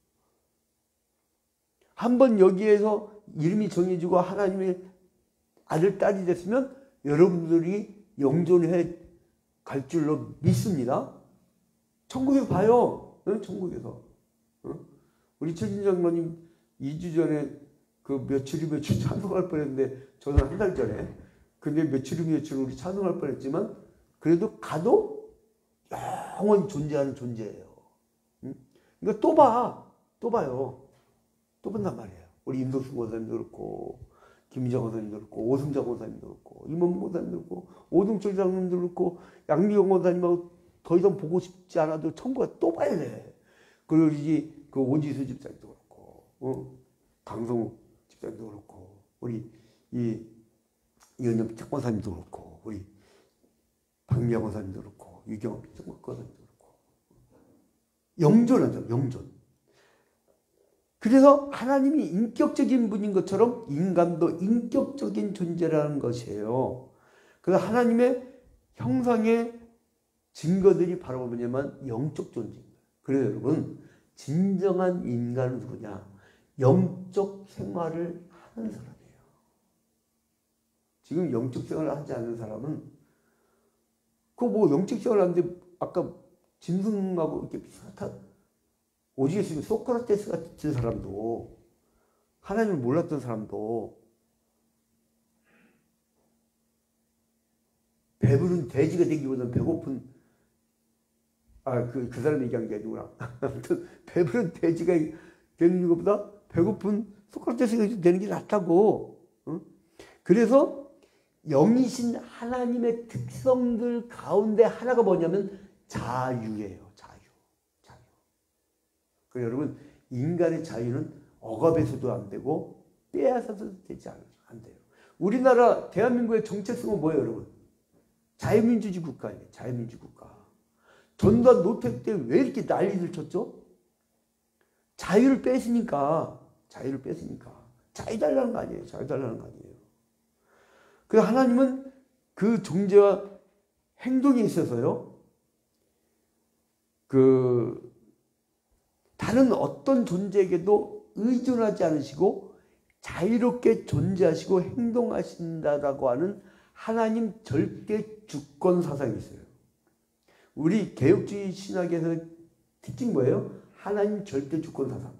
한번 여기에서 이름이 정해지고 하나님의 아들, 딸이 됐으면 여러분들이 영존해 갈 줄로 믿습니다. 천국에서 봐요. 응? 천국에서. 응? 우리 최진 장로님 이 주 전에 그 며칠이 며칠 찬송할 뻔했는데 저는 한 달 전에 근데 며칠이 며칠 우리 찬송할 뻔했지만 그래도 가도 영원히 존재하는 존재예요. 응? 그러니까 또 봐. 또 봐요. 또 본단 말이에요. 우리 임덕순 권사님도 그렇고 김희정 권사님도 그렇고 오승자 권사님도 그렇고 임원문 권사님도 그렇고 오동철 장로님도 그렇고 양미영 권사님하고 더 이상 보고 싶지 않아도 천국에 또 봐야 돼. 그리고 이제 그 오지수 집사님도 그렇고 어? 강성욱 집사님도 그렇고 우리 이 이은영 권사님도 그렇고 우리 박미영 권사님도 그렇고 유경원 권사님도 그렇고 영존하죠. 영존. 그래서 하나님이 인격적인 분인 것처럼 인간도 인격적인 존재라는 것이에요. 그래서 하나님의 형상의 증거들이 바로 뭐냐면 영적 존재입니다. 그래서 여러분 진정한 인간은 누구냐? 영적 생활을 하는 사람이에요. 지금 영적 생활을 하지 않는 사람은 그 뭐 영적 생활을 하는데 아까 짐승하고 이렇게 비슷한, 오직에 지금 소크라테스 같은 사람도, 하나님을 몰랐던 사람도 배부른 돼지가 되기보다는 배고픈, 아, 그, 그 사람 얘기한 게 아니구나. 아무튼, 배부른 돼지가 되는 것보다 배고픈 소크라테스가 되는 게 낫다고. 응? 그래서 영이신 하나님의 특성들 가운데 하나가 뭐냐면 자유예요. 자유. 자유. 그 여러분, 인간의 자유는 억압해서도 안 되고 빼앗아서도 되지 않아요. 안 돼요. 우리나라 대한민국의 정체성은 뭐예요, 여러분? 자유민주주의 국가예요. 자유민주주의 국가. 전두환 노태우 때 왜 이렇게 난리를 쳤죠? 자유를 뺏으니까. 자유를 뺏으니까. 자유 달라는 거 아니에요. 자유 달라는 거 아니에요. 그 하나님은 그 존재와 행동에 있어서요, 그 다른 어떤 존재에게도 의존하지 않으시고 자유롭게 존재하시고 행동하신다라고 하는 하나님 절대 주권 사상이 있어요. 우리 개혁주의 신학에서 특징 뭐예요? 하나님 절대 주권 사상.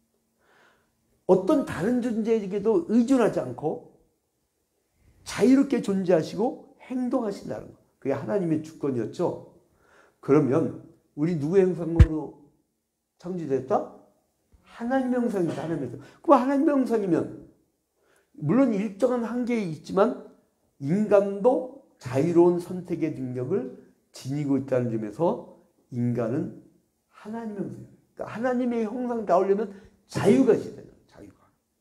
어떤 다른 존재에게도 의존하지 않고 자유롭게 존재하시고 행동하신다는 거. 그게 하나님의 주권이었죠. 그러면 우리 누구의 형상으로 창조됐다? 하나님의 형상이다. 하나님의 형상. 그럼 하나님의 형상이면 물론 일정한 한계에 있지만 인간도 자유로운 선택의 능력을 지니고 있다는 점에서 인간은 하나님의 형상이에요. 그러니까 하나님의 형상 나오려면 자유가 있어야 돼요. 자유가.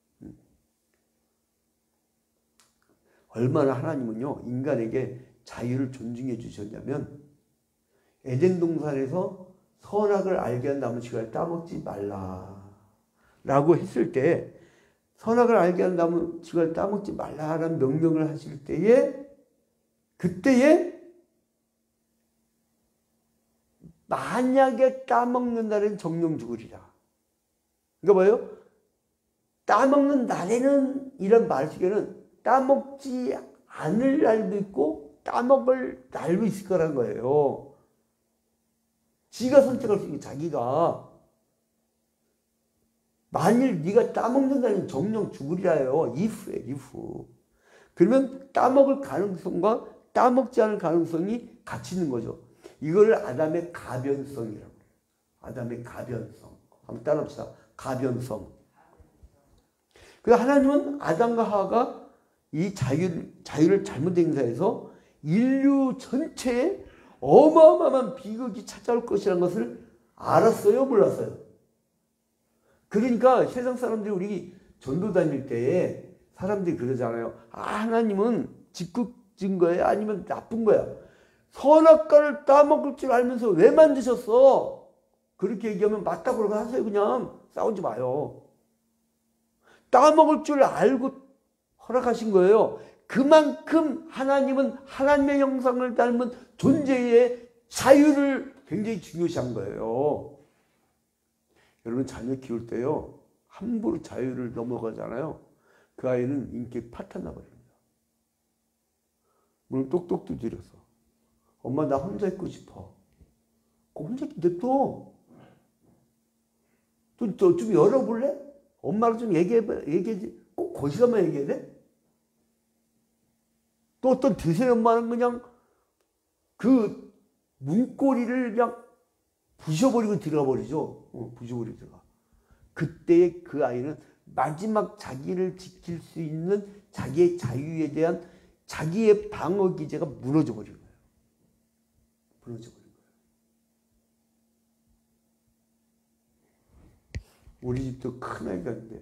얼마나 하나님은요, 인간에게 자유를 존중해 주셨냐면, 에덴 동산에서 선악을 알게 한 나무 씨를 따먹지 말라 라고 했을 때, 선악을 알게 한 나무 씨를 따먹지 말라라는 명령을 하실 때에, 그때에 만약에 따먹는 날엔 정령 죽으리라. 그러니까 뭐예요? 따먹는 날에는, 이런 말 속에는 따먹지 않을 날도 있고 따먹을 날도 있을 거라는 거예요. 지가 선택할 수 있는, 자기가. 만일 네가 따먹는 날은 정령 죽으리라요. if에 if. 그러면 따먹을 가능성과 따먹지 않을 가능성이 같이 있는 거죠. 이걸 아담의 가변성이라고 해요. 아담의 가변성. 한번 따라합시다. 가변성. 그래서 하나님은 아담과 하와가 이 자유, 자유를 잘못 행사해서 인류 전체에 어마어마한 비극이 찾아올 것이라는 것을 알았어요? 몰랐어요? 그러니까 세상 사람들이 우리 전도 다닐 때에 사람들이 그러잖아요. 아, 하나님은 짓궂은 거야? 아니면 나쁜 거야? 선악과를 따먹을 줄 알면서 왜 만드셨어? 그렇게 얘기하면 맞다고 그러고 하세요. 그냥 싸우지 마요. 따먹을 줄 알고 허락하신 거예요. 그만큼 하나님은 하나님의 형상을 닮은 존재의 자유를 굉장히 중요시한 거예요. 여러분, 자녀 키울 때요, 함부로 자유를 넘어가잖아요. 그 아이는 인격이 파탄나 버립니다. 물론 똑똑도 들여서. 엄마, 나 혼자 있고 싶어. 그 혼자 있는데 또, 또, 또 좀 열어볼래? 엄마랑 좀 얘기해봐, 얘기해. 꼭 그 시간만 얘기해야 돼? 또 어떤 드세 엄마는 그냥 그 문고리를 그냥 부셔버리고 들어가 버리죠. 어, 부셔버리고 들어가. 그때의 그 아이는 마지막 자기를 지킬 수 있는 자기의 자유에 대한 자기의 방어 기제가 무너져 버린 거예요. 무너져 버린 거예요. 우리 집도 큰 아이가 있는데,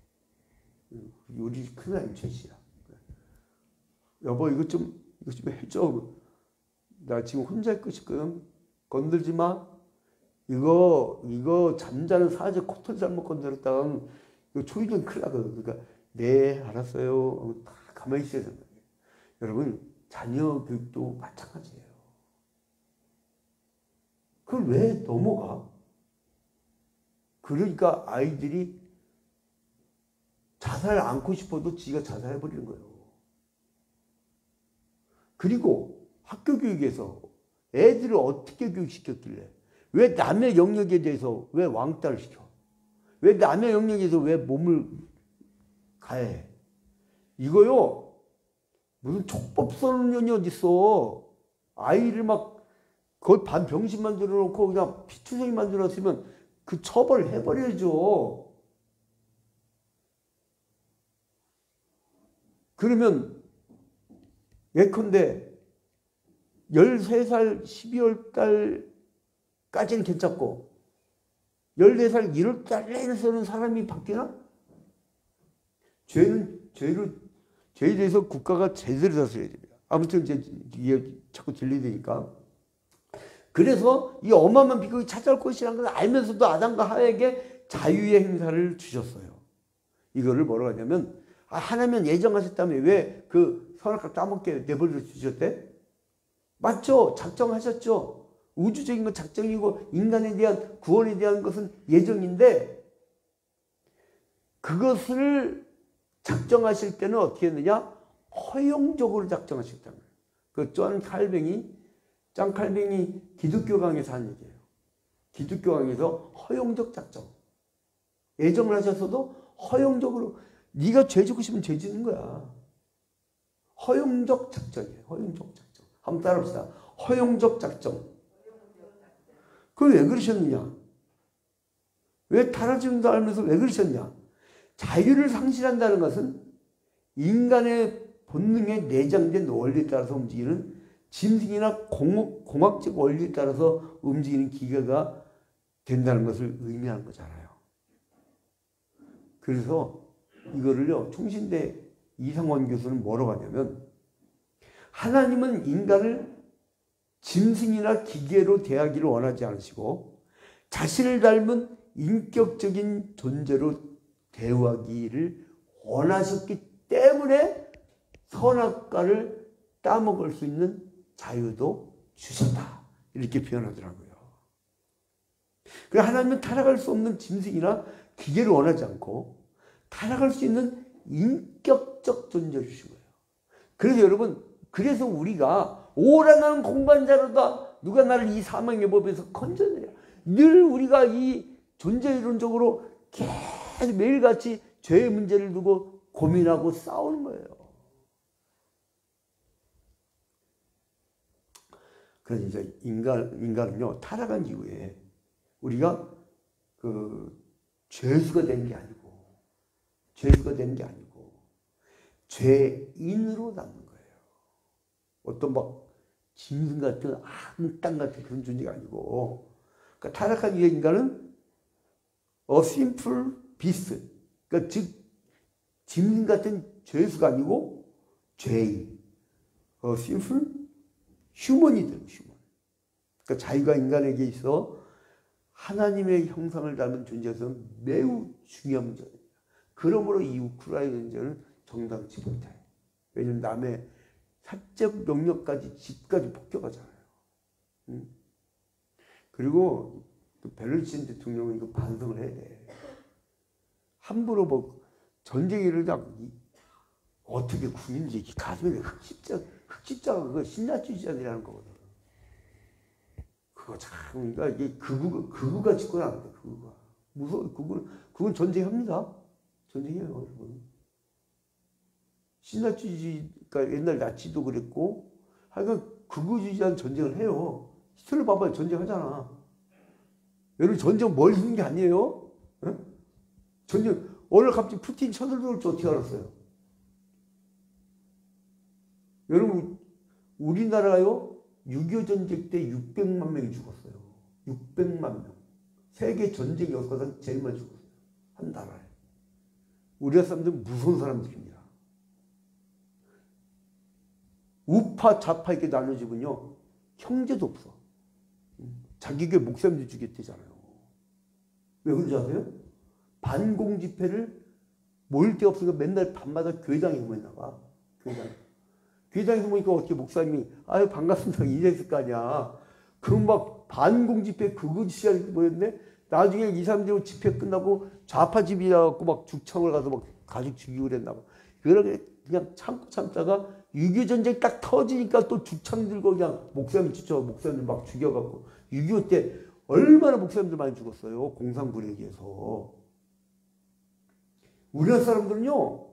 우리 집 큰 아이 최씨야. 여보, 이것 좀, 이것 좀 해줘. 나 지금 혼자 있고 싶거든. 건들지 마. 이거, 이거 잠자는 사제 코털 잘못 건드렸다가 이거 초이는 큰일 나거든. 그러니까, 네, 알았어요. 다 가만히 있어야 된다. 여러분, 자녀 교육도 마찬가지예요. 그걸 왜 넘어가? 그러니까 아이들이 자살 않고 싶어도 지가 자살해버리는 거예요. 그리고 학교 교육에서 애들을 어떻게 교육시켰길래 왜 남의 영역에 대해서 왜 왕따를 시켜? 왜 남의 영역에서 왜 몸을 가해? 이거요, 무슨 촉법소년이 어딨어. 아이를 막 거의 반병신 만들어 놓고 그냥 피투성이 만들어 놨으면 그 처벌을 해버려야죠. 그러면 예컨대 열세 살 십이월 달까지는 괜찮고 열네 살 일월 달에서는 사람이 바뀌나? 죄는 죄를 죄에 대해서 국가가 제대로 다스려야 됩니다. 아무튼 이제 이게 자꾸 들리니까. 그래서 이 어마어마한 비극이 찾아올 것이라는 걸 알면서도 아담과 하와에게 자유의 행사를 주셨어요. 이거를 뭐라고 하냐면, 아, 하나님은 예정하셨다면 왜 그 선악과 따먹게 내버려 주셨대? 맞죠? 작정하셨죠. 우주적인 건 작정이고 인간에 대한 구원에 대한 것은 예정인데, 그것을 작정하실 때는 어떻게 했느냐? 허용적으로 작정하셨다는 거예요. 그 존 칼뱅이, 짱 칼뱅이 기독교 강에서 한 얘기예요. 기독교 강에서 허용적 작정. 예정을 하셨어도 허용적으로, 네가 죄 짓고 싶으면 죄 짓는 거야. 허용적 작정이에요. 허용적 작정. 한번 따라합시다. 허용적 작정. 그럼 왜 그러셨느냐? 왜 타락하는 줄 알면서 왜 그러셨냐? 자유를 상실한다는 것은 인간의 본능에 내장된 원리에 따라서 움직이는 짐승이나 공, 공학적 원리에 따라서 움직이는 기계가 된다는 것을 의미하는 거잖아요. 그래서 이거를요, 총신대 이상원 교수는 뭐라고 하냐면, 하나님은 인간을 짐승이나 기계로 대하기를 원하지 않으시고 자신을 닮은 인격적인 존재로 대우하기를 원하셨기 때문에 선악과를 따먹을 수 있는 자유도 주셨다. 이렇게 표현하더라고요. 그래서 하나님은 타락할 수 없는 짐승이나 기계를 원하지 않고 타락할 수 있는 인격적 존재를 주신 거예요. 그래서 여러분, 그래서 우리가 오라나는 공간자로다. 누가 나를 이 사망의 법에서 건져내랴. 늘 우리가 이 존재 이론적으로 계속 매일같이 죄의 문제를 두고 고민하고 싸우는 거예요. 그래서 이제 인간, 인간은요, 타락한 이후에 우리가 그 죄수가 되는 게 아니고, 죄수가 되는 게 아니고, 죄인으로 남는 거예요. 어떤 막 짐승 같은 악당 같은 그런 존재가 아니고, 그러니까 타락한 이후에 인간은 a simple beast, 그러니까 즉 짐승 같은 죄수가 아니고 죄인, a simple 휴먼이 되는 휴먼. 그러니까 자유가 인간에게 있어 하나님의 형상을 닮은 존재에서 매우 중요한 문제입니다. 그러므로 이 우크라이나 문제는 정당치 못해. 왜냐하면 남의 사적 명령까지 집까지 폭격하잖아요. 응? 그리고 그 벨루치엔 대통령은 이거 반성을 해야 돼. 함부로 뭐 전쟁을 딱 어떻게 군인지 가슴에 흑십자 흑십자가 그거 신라주의자들이라는 거거든. 그거 참, 그러니까 이게 극우 극우가 짓고 나는데 극우가 무서워. 그건 그건 전쟁합니다. 전쟁이에요, 여러분. 신라주의가 옛날 나치도 그랬고, 하여간 극우주의자는 전쟁을 해요. 히틀러 봐봐요, 전쟁하잖아. 여러분 전쟁 뭘 하는 게 아니에요. 응? 전쟁 오늘 갑자기 푸틴 쳐들어올 줄 어떻게 알았어요? 여러분 우리나라요 육이오 전쟁 때 육백만 명이 죽었어요. 육백만 명. 세계 전쟁 역사상 제일 많이 죽었어요. 한 나라에. 우리나라 사람들은 무서운 사람들입니다. 우파 좌파 이렇게 나눠지면요 형제도 없어. 자기 교회 목사님도 죽였대잖아요. 왜 그런지 아세요? 반공 집회를 모일 데 없으니까 맨날 밤마다 교회당에 모였나 봐. 교회당. 교회당에서 보니까 어떻게 목사님이 아유 반갑습니다 이랬을 거 아니야. 그럼 막 반공 집회 그거 시작이 모였네. 나중에 이 사람들이 집회 끝나고 좌파 집이라고 막 죽청을 가서 막 가족 죽이고 그랬나 봐. 그러게 그냥 참고 참다가 육이오 전쟁 딱 터지니까 또 죽창 들고 그냥 목사님 지쳐 목사님 막 죽여갖고 육이오 때 얼마나 목사님들 많이 죽었어요. 공산불에게서. 우리나라 사람들은요,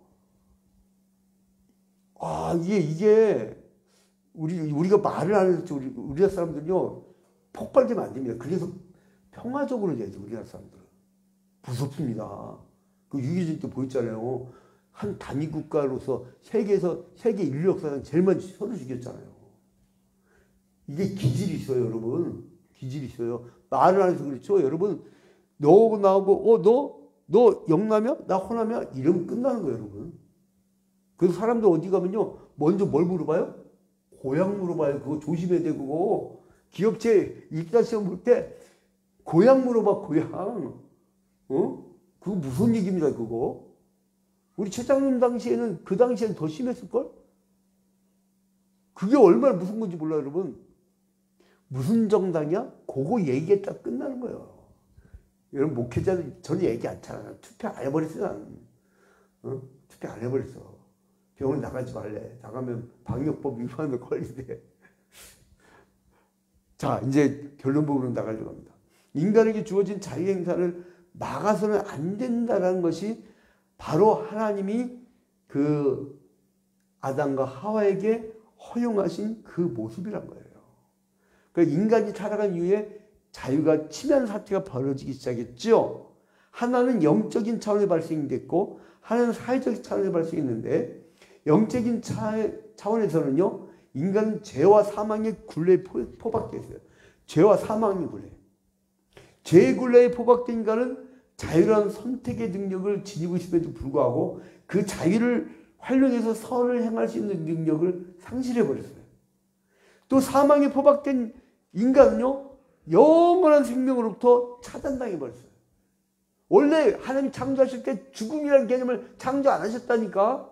아, 이게, 이게, 우리, 우리가 말을 안 해서 우리, 우리나라 사람들은요, 폭발되면 안 됩니다. 그래서 평화적으로 돼야죠, 우리나라 사람들은. 무섭습니다. 그 유기준 때 보였잖아요. 한 단위 국가로서 세계에서, 세계 인류 역사상 제일 많이 서로 죽였잖아요. 이게 기질이 있어요, 여러분. 기질이 있어요. 말을 안 해서 그렇죠. 여러분, 너하고 나하고, 어, 너, 너 영남이야? 나 호남이야? 이러면 끝나는 거예요, 여러분. 그래서 사람들 어디 가면요, 먼저 뭘 물어봐요? 고향 물어봐요. 그거 조심해야 돼, 그거. 기업체 입사 시험 볼 때, 고향 물어봐, 고향. 어? 그거 무슨 얘기입니다, 그거. 우리 최장님 당시에는, 그 당시에는 더 심했을걸? 그게 얼마나 무슨 건지 몰라요, 여러분. 무슨 정당이야? 그거 얘기했다 끝나는 거예요. 여러분, 목회자는 저는 얘기 안 하잖아. 투표 안 해버렸어, 나는. 어? 투표 안 해버렸어. 병원 나가지 말래. 나가면 방역법 위반으로 걸리대. 자, 이제 결론 부분으로 나가려고 합니다. 인간에게 주어진 자유행사를 막아서는 안 된다는 것이 바로 하나님이 그 아담과 하와에게 허용하신 그 모습이란 거예요. 그러니까 인간이 살아간 이후에 자유가 침해하는 사태가 벌어지기 시작했죠. 하나는 영적인 차원의 발생이 됐고 하나는 사회적 차원의 발생했는데 영적인 차, 차원에서는요. 인간은 죄와 사망의 굴레에 포박됐어요. 죄와 사망의 굴레. 죄의 굴레에 포박된 인간은 자유라는 선택의 능력을 지니고 있음에도 불구하고 그 자유를 활용해서 선을 행할 수 있는 능력을 상실해버렸어요. 또 사망에 포박된 인간은요. 영원한 생명으로부터 차단당해버렸어요. 원래 하나님 창조하실 때 죽음이라는 개념을 창조 안 하셨다니까.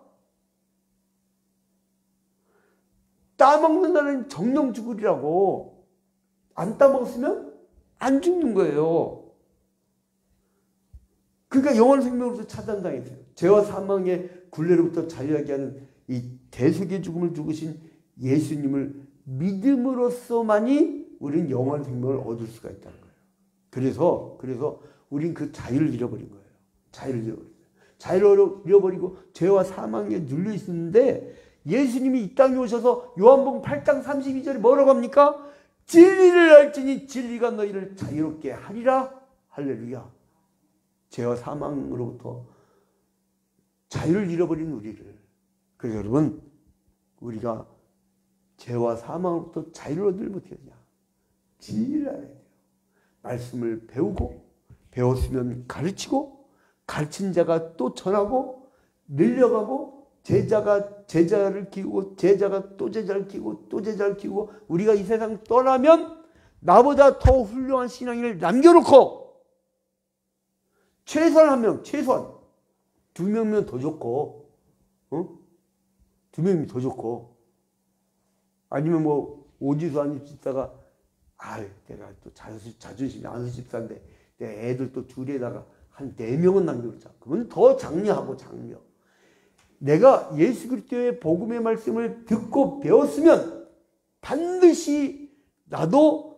따먹는다는 정령 죽으리라고. 안 따먹었으면 안 죽는 거예요. 그러니까 영원한 생명으로부터 차단당했어요. 죄와 사망의 굴레로부터 자유하게 하는 이 대속의 죽음을 죽으신 예수님을 믿음으로써만이 우리는 영원한 생명을 얻을 수가 있다는 거예요. 그래서 그래서 우린 그 자유를 잃어버린 거예요. 자유를 잃어버린 거예요. 자유를 잃어버리고 죄와 사망에 눌려 있었는데 예수님이 이 땅에 오셔서 요한복음 팔 장 삼십이 절에 뭐라고 합니까? 진리를 알지니 진리가 너희를 자유롭게 하리라. 할렐루야. 죄와 사망으로부터 자유를 잃어버린 우리를. 그래서 여러분, 우리가 죄와 사망으로부터 자유를 얻으려면 어떻게 하냐? 진리를 알아야 돼요. 말씀을 배우고, 배웠으면 가르치고, 가르친 자가 또 전하고, 늘려가고, 제자가 제자를 키우고, 제자가 또 제자를 키우고, 또 제자를 키우고, 우리가 이 세상 떠나면 나보다 더 훌륭한 신앙인을 남겨놓고, 최소한 한 명, 최소한 두 명이면 더 좋고, 어? 두 명이면 더 좋고, 아니면 뭐 오지수 안집 집사가 아유 내가 또 자존심, 자존심이 안수 집사인데 내 애들 또 둘에다가 한 네 명은 남겨놓자. 그러면 더 장려하고 장려. 내가 예수 그리스도의 복음의 말씀을 듣고 배웠으면 반드시 나도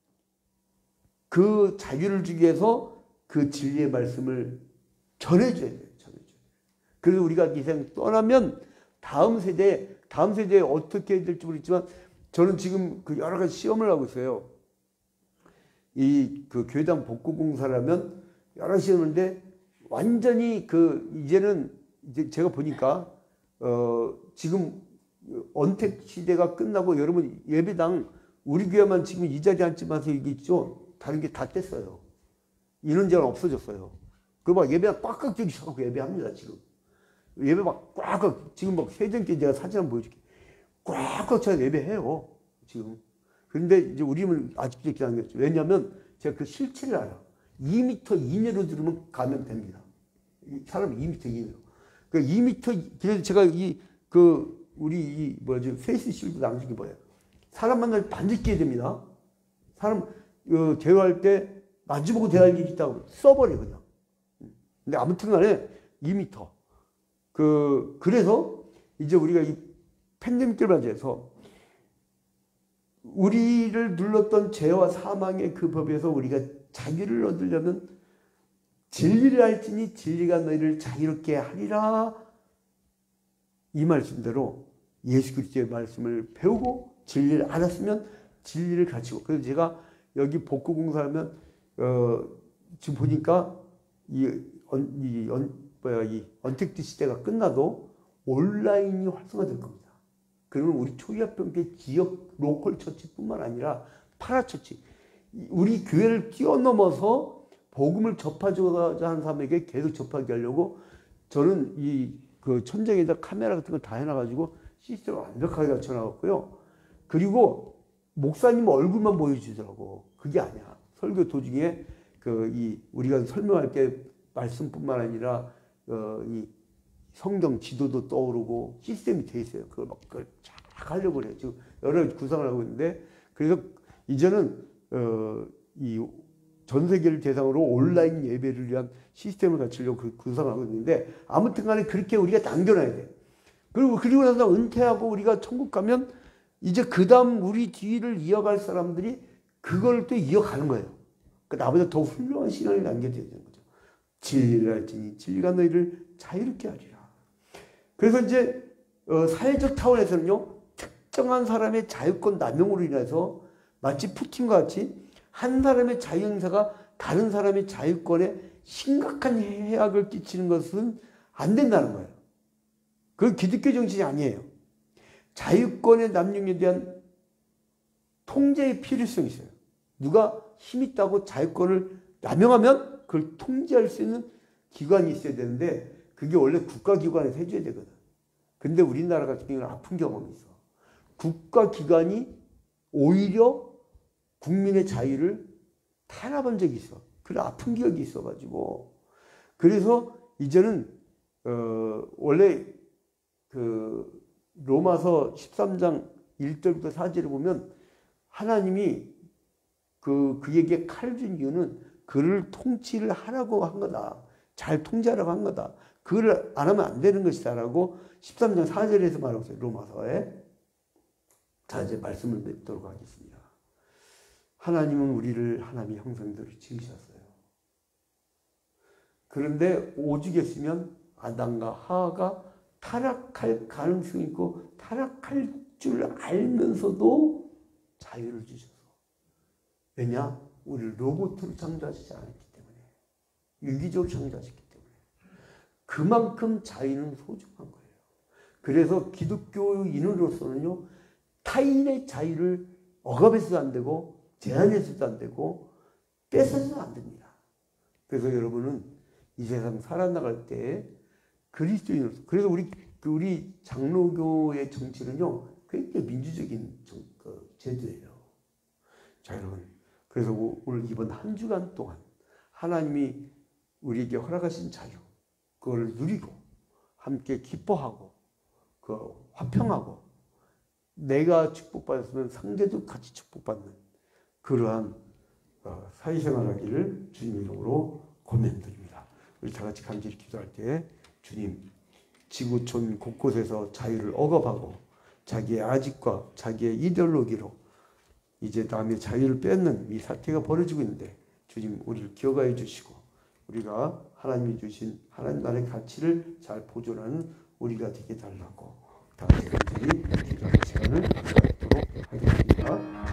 그 자유를 주기 위해서 그 진리의 말씀을 전해줘야 돼요. 전해줘야 돼요. 그래서 우리가 이 세상 떠나면 다음 세대에 다음 세대에 어떻게 될지 모르겠지만 저는 지금 그 여러 가지 시험을 하고 있어요. 이 그 교회당 복구 공사라면 여러 시험인데 완전히 그 이제는 이제 제가 보니까 어 지금 언택 시대가 끝나고 여러분 예배당 우리 교회만 지금 이 자리에 앉지마서 이게 있죠. 다른 게 다 뗐어요. 이런 데는 없어졌어요. 그 막 예배당 꽉꽉 뛰기 시작하고 예배합니다 지금. 예배 막 꽉꽉 지금 막 세전께 제가 사진 한번 보여줄게. 꽉꽉 차서 예배해요 지금. 그런데 이제 우리는 아직도 기다리겠죠. 왜냐하면 제가 그 실체를 알아. 이 미터 이내로 들으면 가면 됩니다. 사람이 이 미터 이내로. 그 이 미터 그래서 제가 이 그 우리 이 뭐지 페이스 실드 남긴 게 뭐예요? 사람 만날 때 반드시 깨야 됩니다. 사람 어, 대화할 때 마주보고 대화할 일이 있다고 써버려 그냥. 근데 아무튼간에 이 미터. 그 그래서 이제 우리가 이 팬데믹 때 맞이해서 우리를 눌렀던 죄와 사망의 그 법에서 우리가 자유를 얻으려면 진리를 알지니 진리가 너희를 자유롭게 하리라. 이 말씀대로 예수 그리스도의 말씀을 배우고 진리를 알았으면 진리를 가르치고. 그래서 제가 여기 복구 공사하면 어, 지금 보니까 이, 언, 이, 언, 뭐야, 이 언택트 시대가 끝나도 온라인이 활성화될 겁니다. 그러면 우리 초기화병계 지역 로컬 처치뿐만 아니라 파라처치, 우리 교회를 뛰어넘어서 복음을 접하고자 하는 사람에게 계속 접하게 하려고 저는 이 그 천장에다 카메라 같은 걸 다 해놔가지고 시스템을 완벽하게 갖춰놔갔고요. 그리고 목사님 얼굴만 보여주더라고. 그게 아니야. 설교 도중에 그 이 우리가 설명할 게 말씀뿐만 아니라 어 이 성경 지도도 떠오르고 시스템이 돼 있어요. 그걸 막 그걸 쫙 하려고 그래요. 지금 여러 가지 구상을 하고 있는데, 그래서 이제는 어 이 전 세계를 대상으로 온라인 예배를 위한 시스템을 갖추려고 그 구상을 하고 있는데, 아무튼 간에 그렇게 우리가 남겨놔야 돼. 그리고 그리고 나서 은퇴하고 우리가 천국 가면 이제 그 다음 우리 뒤를 이어갈 사람들이 그걸 또 이어가는 거예요. 그러니까 나보다 더 훌륭한 신앙이 남겨져야 되는 거죠. 진리를 알지니 진리가 너희를 자유롭게 하리라. 그래서 이제 어, 사회적 차원에서는요, 특정한 사람의 자유권 남용으로 인해서 마치 푸틴과 같이 한 사람의 자유 행사가 다른 사람의 자유권에 심각한 해악을 끼치는 것은 안 된다는 거예요. 그건 기독교 정신이 아니에요. 자유권의 남용에 대한 통제의 필요성이 있어요. 누가 힘 있다고 자유권을 남용하면 그걸 통제할 수 있는 기관이 있어야 되는데, 그게 원래 국가기관에서 해줘야 되거든. 근데 우리나라 같은 경우는 아픈 경험이 있어. 국가기관이 오히려 국민의 자유를 탄압한 적이 있어. 그런 아픈 기억이 있어가지고. 그래서 이제는 어 원래 그 로마서 십삼 장 일 절부터 사 절을 보면 하나님이 그 그에게 칼을 준 이유는 그를 통치를 하라고 한 거다. 잘 통제하라고 한 거다. 그걸 안 하면 안 되는 것이다 라고 십삼 장 사 절에서 말하고 있어요. 로마서에. 자, 이제 말씀을 맺도록 하겠습니다. 하나님은 우리를 하나님의 형상대로 지으셨어요. 그런데 오죽했으면 아담과 하와가 타락할 가능성이 있고 타락할 줄 알면서도 자유를 주셔서. 왜냐? 우리를 로봇으로 창조하시지 않았기 때문에. 유기적으로 창조하셨기 때문에. 그만큼 자유는 소중한 거예요. 그래서 기독교인으로서는요, 타인의 자유를 억압해서도 안 되고 제한해서도 안 되고 뺏어서도 안 됩니다. 그래서 여러분은 이 세상 살아나갈 때 그리스도인으로서, 그래서 우리 우리 장로교의 정치는요 굉장히 민주적인 정, 그 제도예요. 자, 여러분, 그래서 오늘 이번 한 주간 동안 하나님이 우리에게 허락하신 자유, 그걸 누리고 함께 기뻐하고 그 화평하고 내가 축복받았으면 상대도 같이 축복받는 그러한 사회생활하기를 주님 이름으로 권면드립니다. 우리 다 같이 간절히 기도할 때, 주님, 지구촌 곳곳에서 자유를 억압하고 자기의 아집과 자기의 이데올로기로 이제 남의 자유를 뺏는 이 사태가 벌어지고 있는데, 주님 우리를 기억하여 주시고 우리가 하나님이 주신 하나님 나라의 가치를 잘 보존하는 우리가 되게 달라고 다 같이 간절히 기도하는 시간을 갖도록 하겠습니다.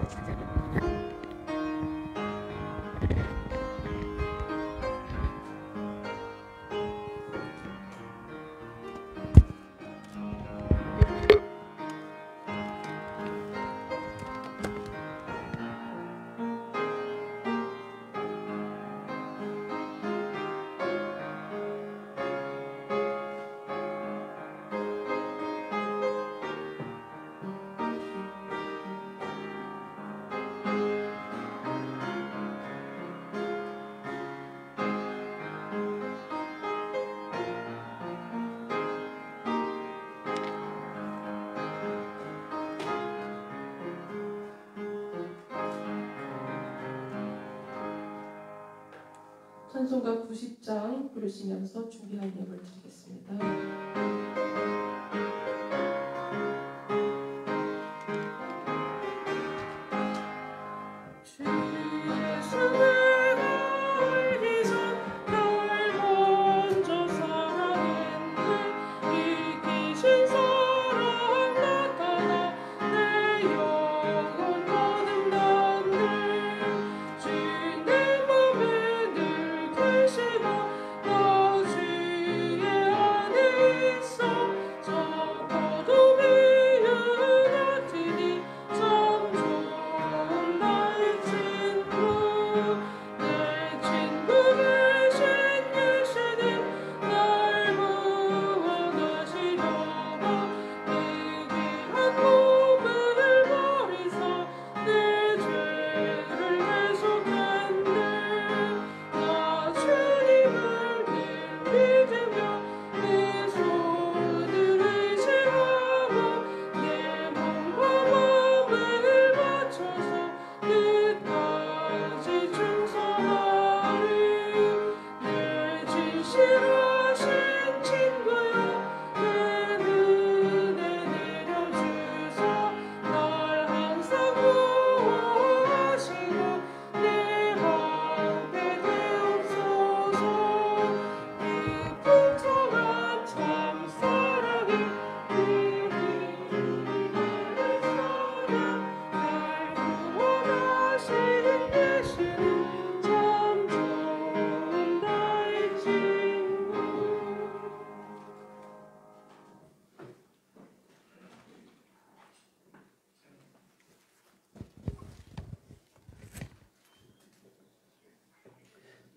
찬송가 구십 장 부르시면서 준비한 예물 드리겠습니다.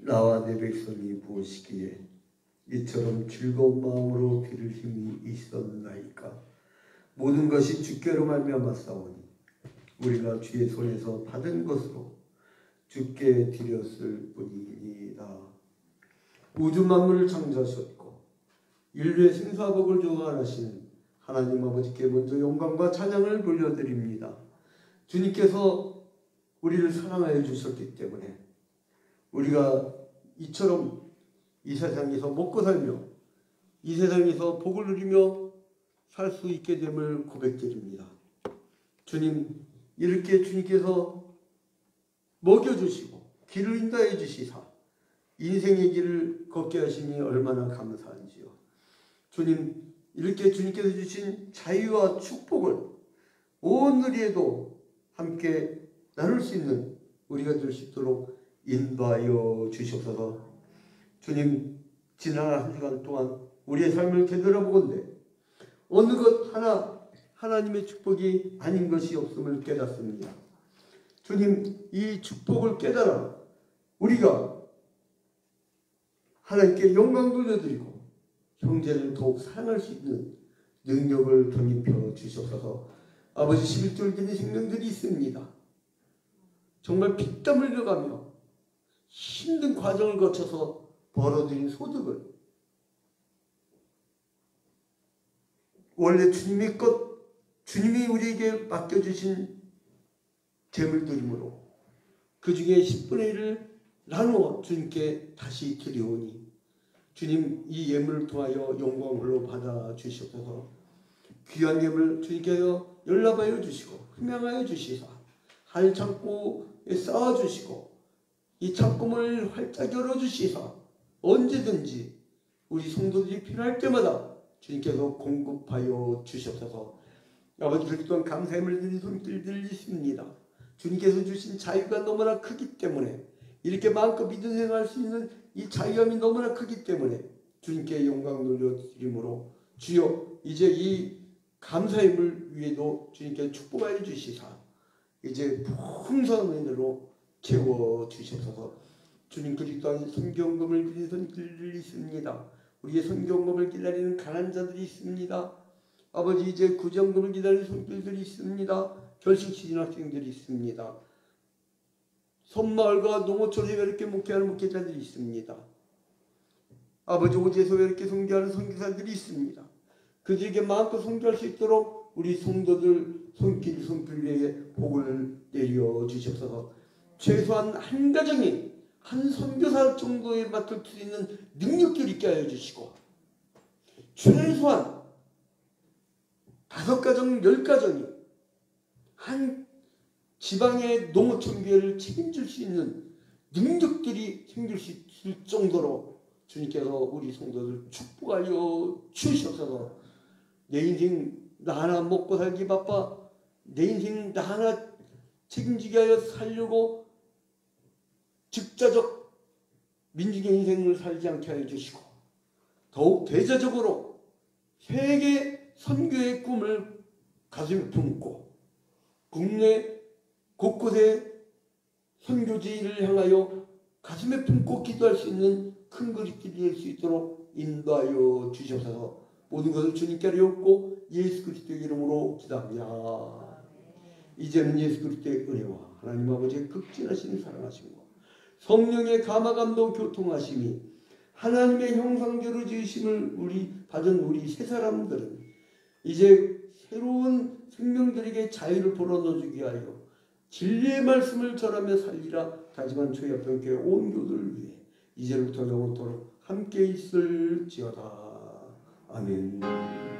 나와 내 백성이 보시기에 이처럼 즐거운 마음으로 드릴 힘이 있었나이까. 모든 것이 주께로 말미암았사오니 우리가 주의 손에서 받은 것으로 주께 드렸을 뿐이니이다. 우주 만물을 창조하셨고 인류의 생사복을 주관하시는 하나님 아버지께 먼저 영광과 찬양을 돌려드립니다. 주님께서 우리를 사랑하여 주셨기 때문에 우리가 이처럼 이 세상에서 먹고 살며 이 세상에서 복을 누리며 살 수 있게 됨을 고백드립니다. 주님, 이렇게 주님께서 먹여주시고 길을 인도해 주시사 인생의 길을 걷게 하시니 얼마나 감사한지요. 주님, 이렇게 주님께서 주신 자유와 축복을 온 누리에도 함께 나눌 수 있는 우리가 될 수 있도록 인도하여 주시옵소서. 주님, 지난 한 시간 동안 우리의 삶을 되돌아보건대 어느 것 하나 하나님의 축복이 아닌 것이 없음을 깨닫습니다. 주님, 이 축복을 깨달아 우리가 하나님께 영광 돌려드리고 형제를 더욱 사랑할 수 있는 능력을 덧입혀 주시옵소서. 아버지, 십일 조를 드린 생명들이 있습니다. 정말 피땀 흘려가며 힘든 과정을 거쳐서 벌어들인 소득을 원래 주님의 것, 주님이 우리에게 맡겨주신 재물들이므로 그 중에 십분의 일을 나누어 주님께 다시 드리오니 주님, 이 예물을 통하여 영광으로 받아 주시옵소서. 귀한 예물 주님께서 연락하여 주시고 흠양하여 주시사 한 창고에 쌓아 주시고 이 창고문을 활짝 열어 주시사 언제든지 우리 성도들이 필요할 때마다 주님께서 공급하여 주시옵소서. 아버지, 그리스도 또한 감사의 물들이 손길들이 있습니다. 주님께서 주신 자유가 너무나 크기 때문에 이렇게 마음껏 믿음 생활할 수 있는 이 자유함이 너무나 크기 때문에 주님께 영광 돌려드리므로 주여, 이제 이 감사의 물 위에도 주님께 축복하여 주시사 이제 풍성한 은혜로 채워 주시옵소서. 주님, 그리스도 안에 선경금을 드린 손길들이 있습니다. 우리의 선경금을 기다리는 가난한 자들이 있습니다. 아버지, 이제 구정금을 기다리는 손길들이 있습니다. 결식시킨 학생들이 있습니다. 섬마을과 농어촌에 이렇게 목회하는 목회자들이 있습니다. 아버지, 오제에서 이렇게 선교하는 선교사들이 있습니다. 그들에게 마음껏 선교할 수 있도록 우리 성도들 손길 손길 위에 복을 내려 주시옵소서. 최소한 한 가정이 한 선교사 정도의 맡을 수 있는 능력들을 있게 하여 주시고 최소한 다섯 가정, 열 가정이 한 지방의 농어촌 교회를 책임질 수 있는 능력들이 생길 수 있을 정도로 주님께서 우리 성도들 축복하여 주시옵소서. 내 인생 나 하나 먹고 살기 바빠 내 인생 나 하나 책임지게 하여 살려고 즉자적 민중의 인생을 살지 않게 하여 주시고 더욱 대대적으로 세계 선교의 꿈을 가슴에 품고 국내 곳곳에 선교지를 향하여 가슴에 품고 기도할 수 있는 큰 그릇들이 될 수 있도록 인도하여 주시옵소서. 모든 것을 주님께 하옵고 예수 그리스도의 이름으로 기도합니다. 이제는 예수 그리스도의 은혜와 하나님 아버지의 극진하신 사랑하심과 성령의 감화감동 교통하심이 하나님의 형상대로 지으심을 우리 받은 우리 세 사람들은 이제 새로운 생명들에게 자유를 불어넣어주게 하여 진리의 말씀을 전하며 살리라 다짐한 저희 앞병교회 온 교들을 위해 이제부터 영원토록 함께 있을지어다. 아멘.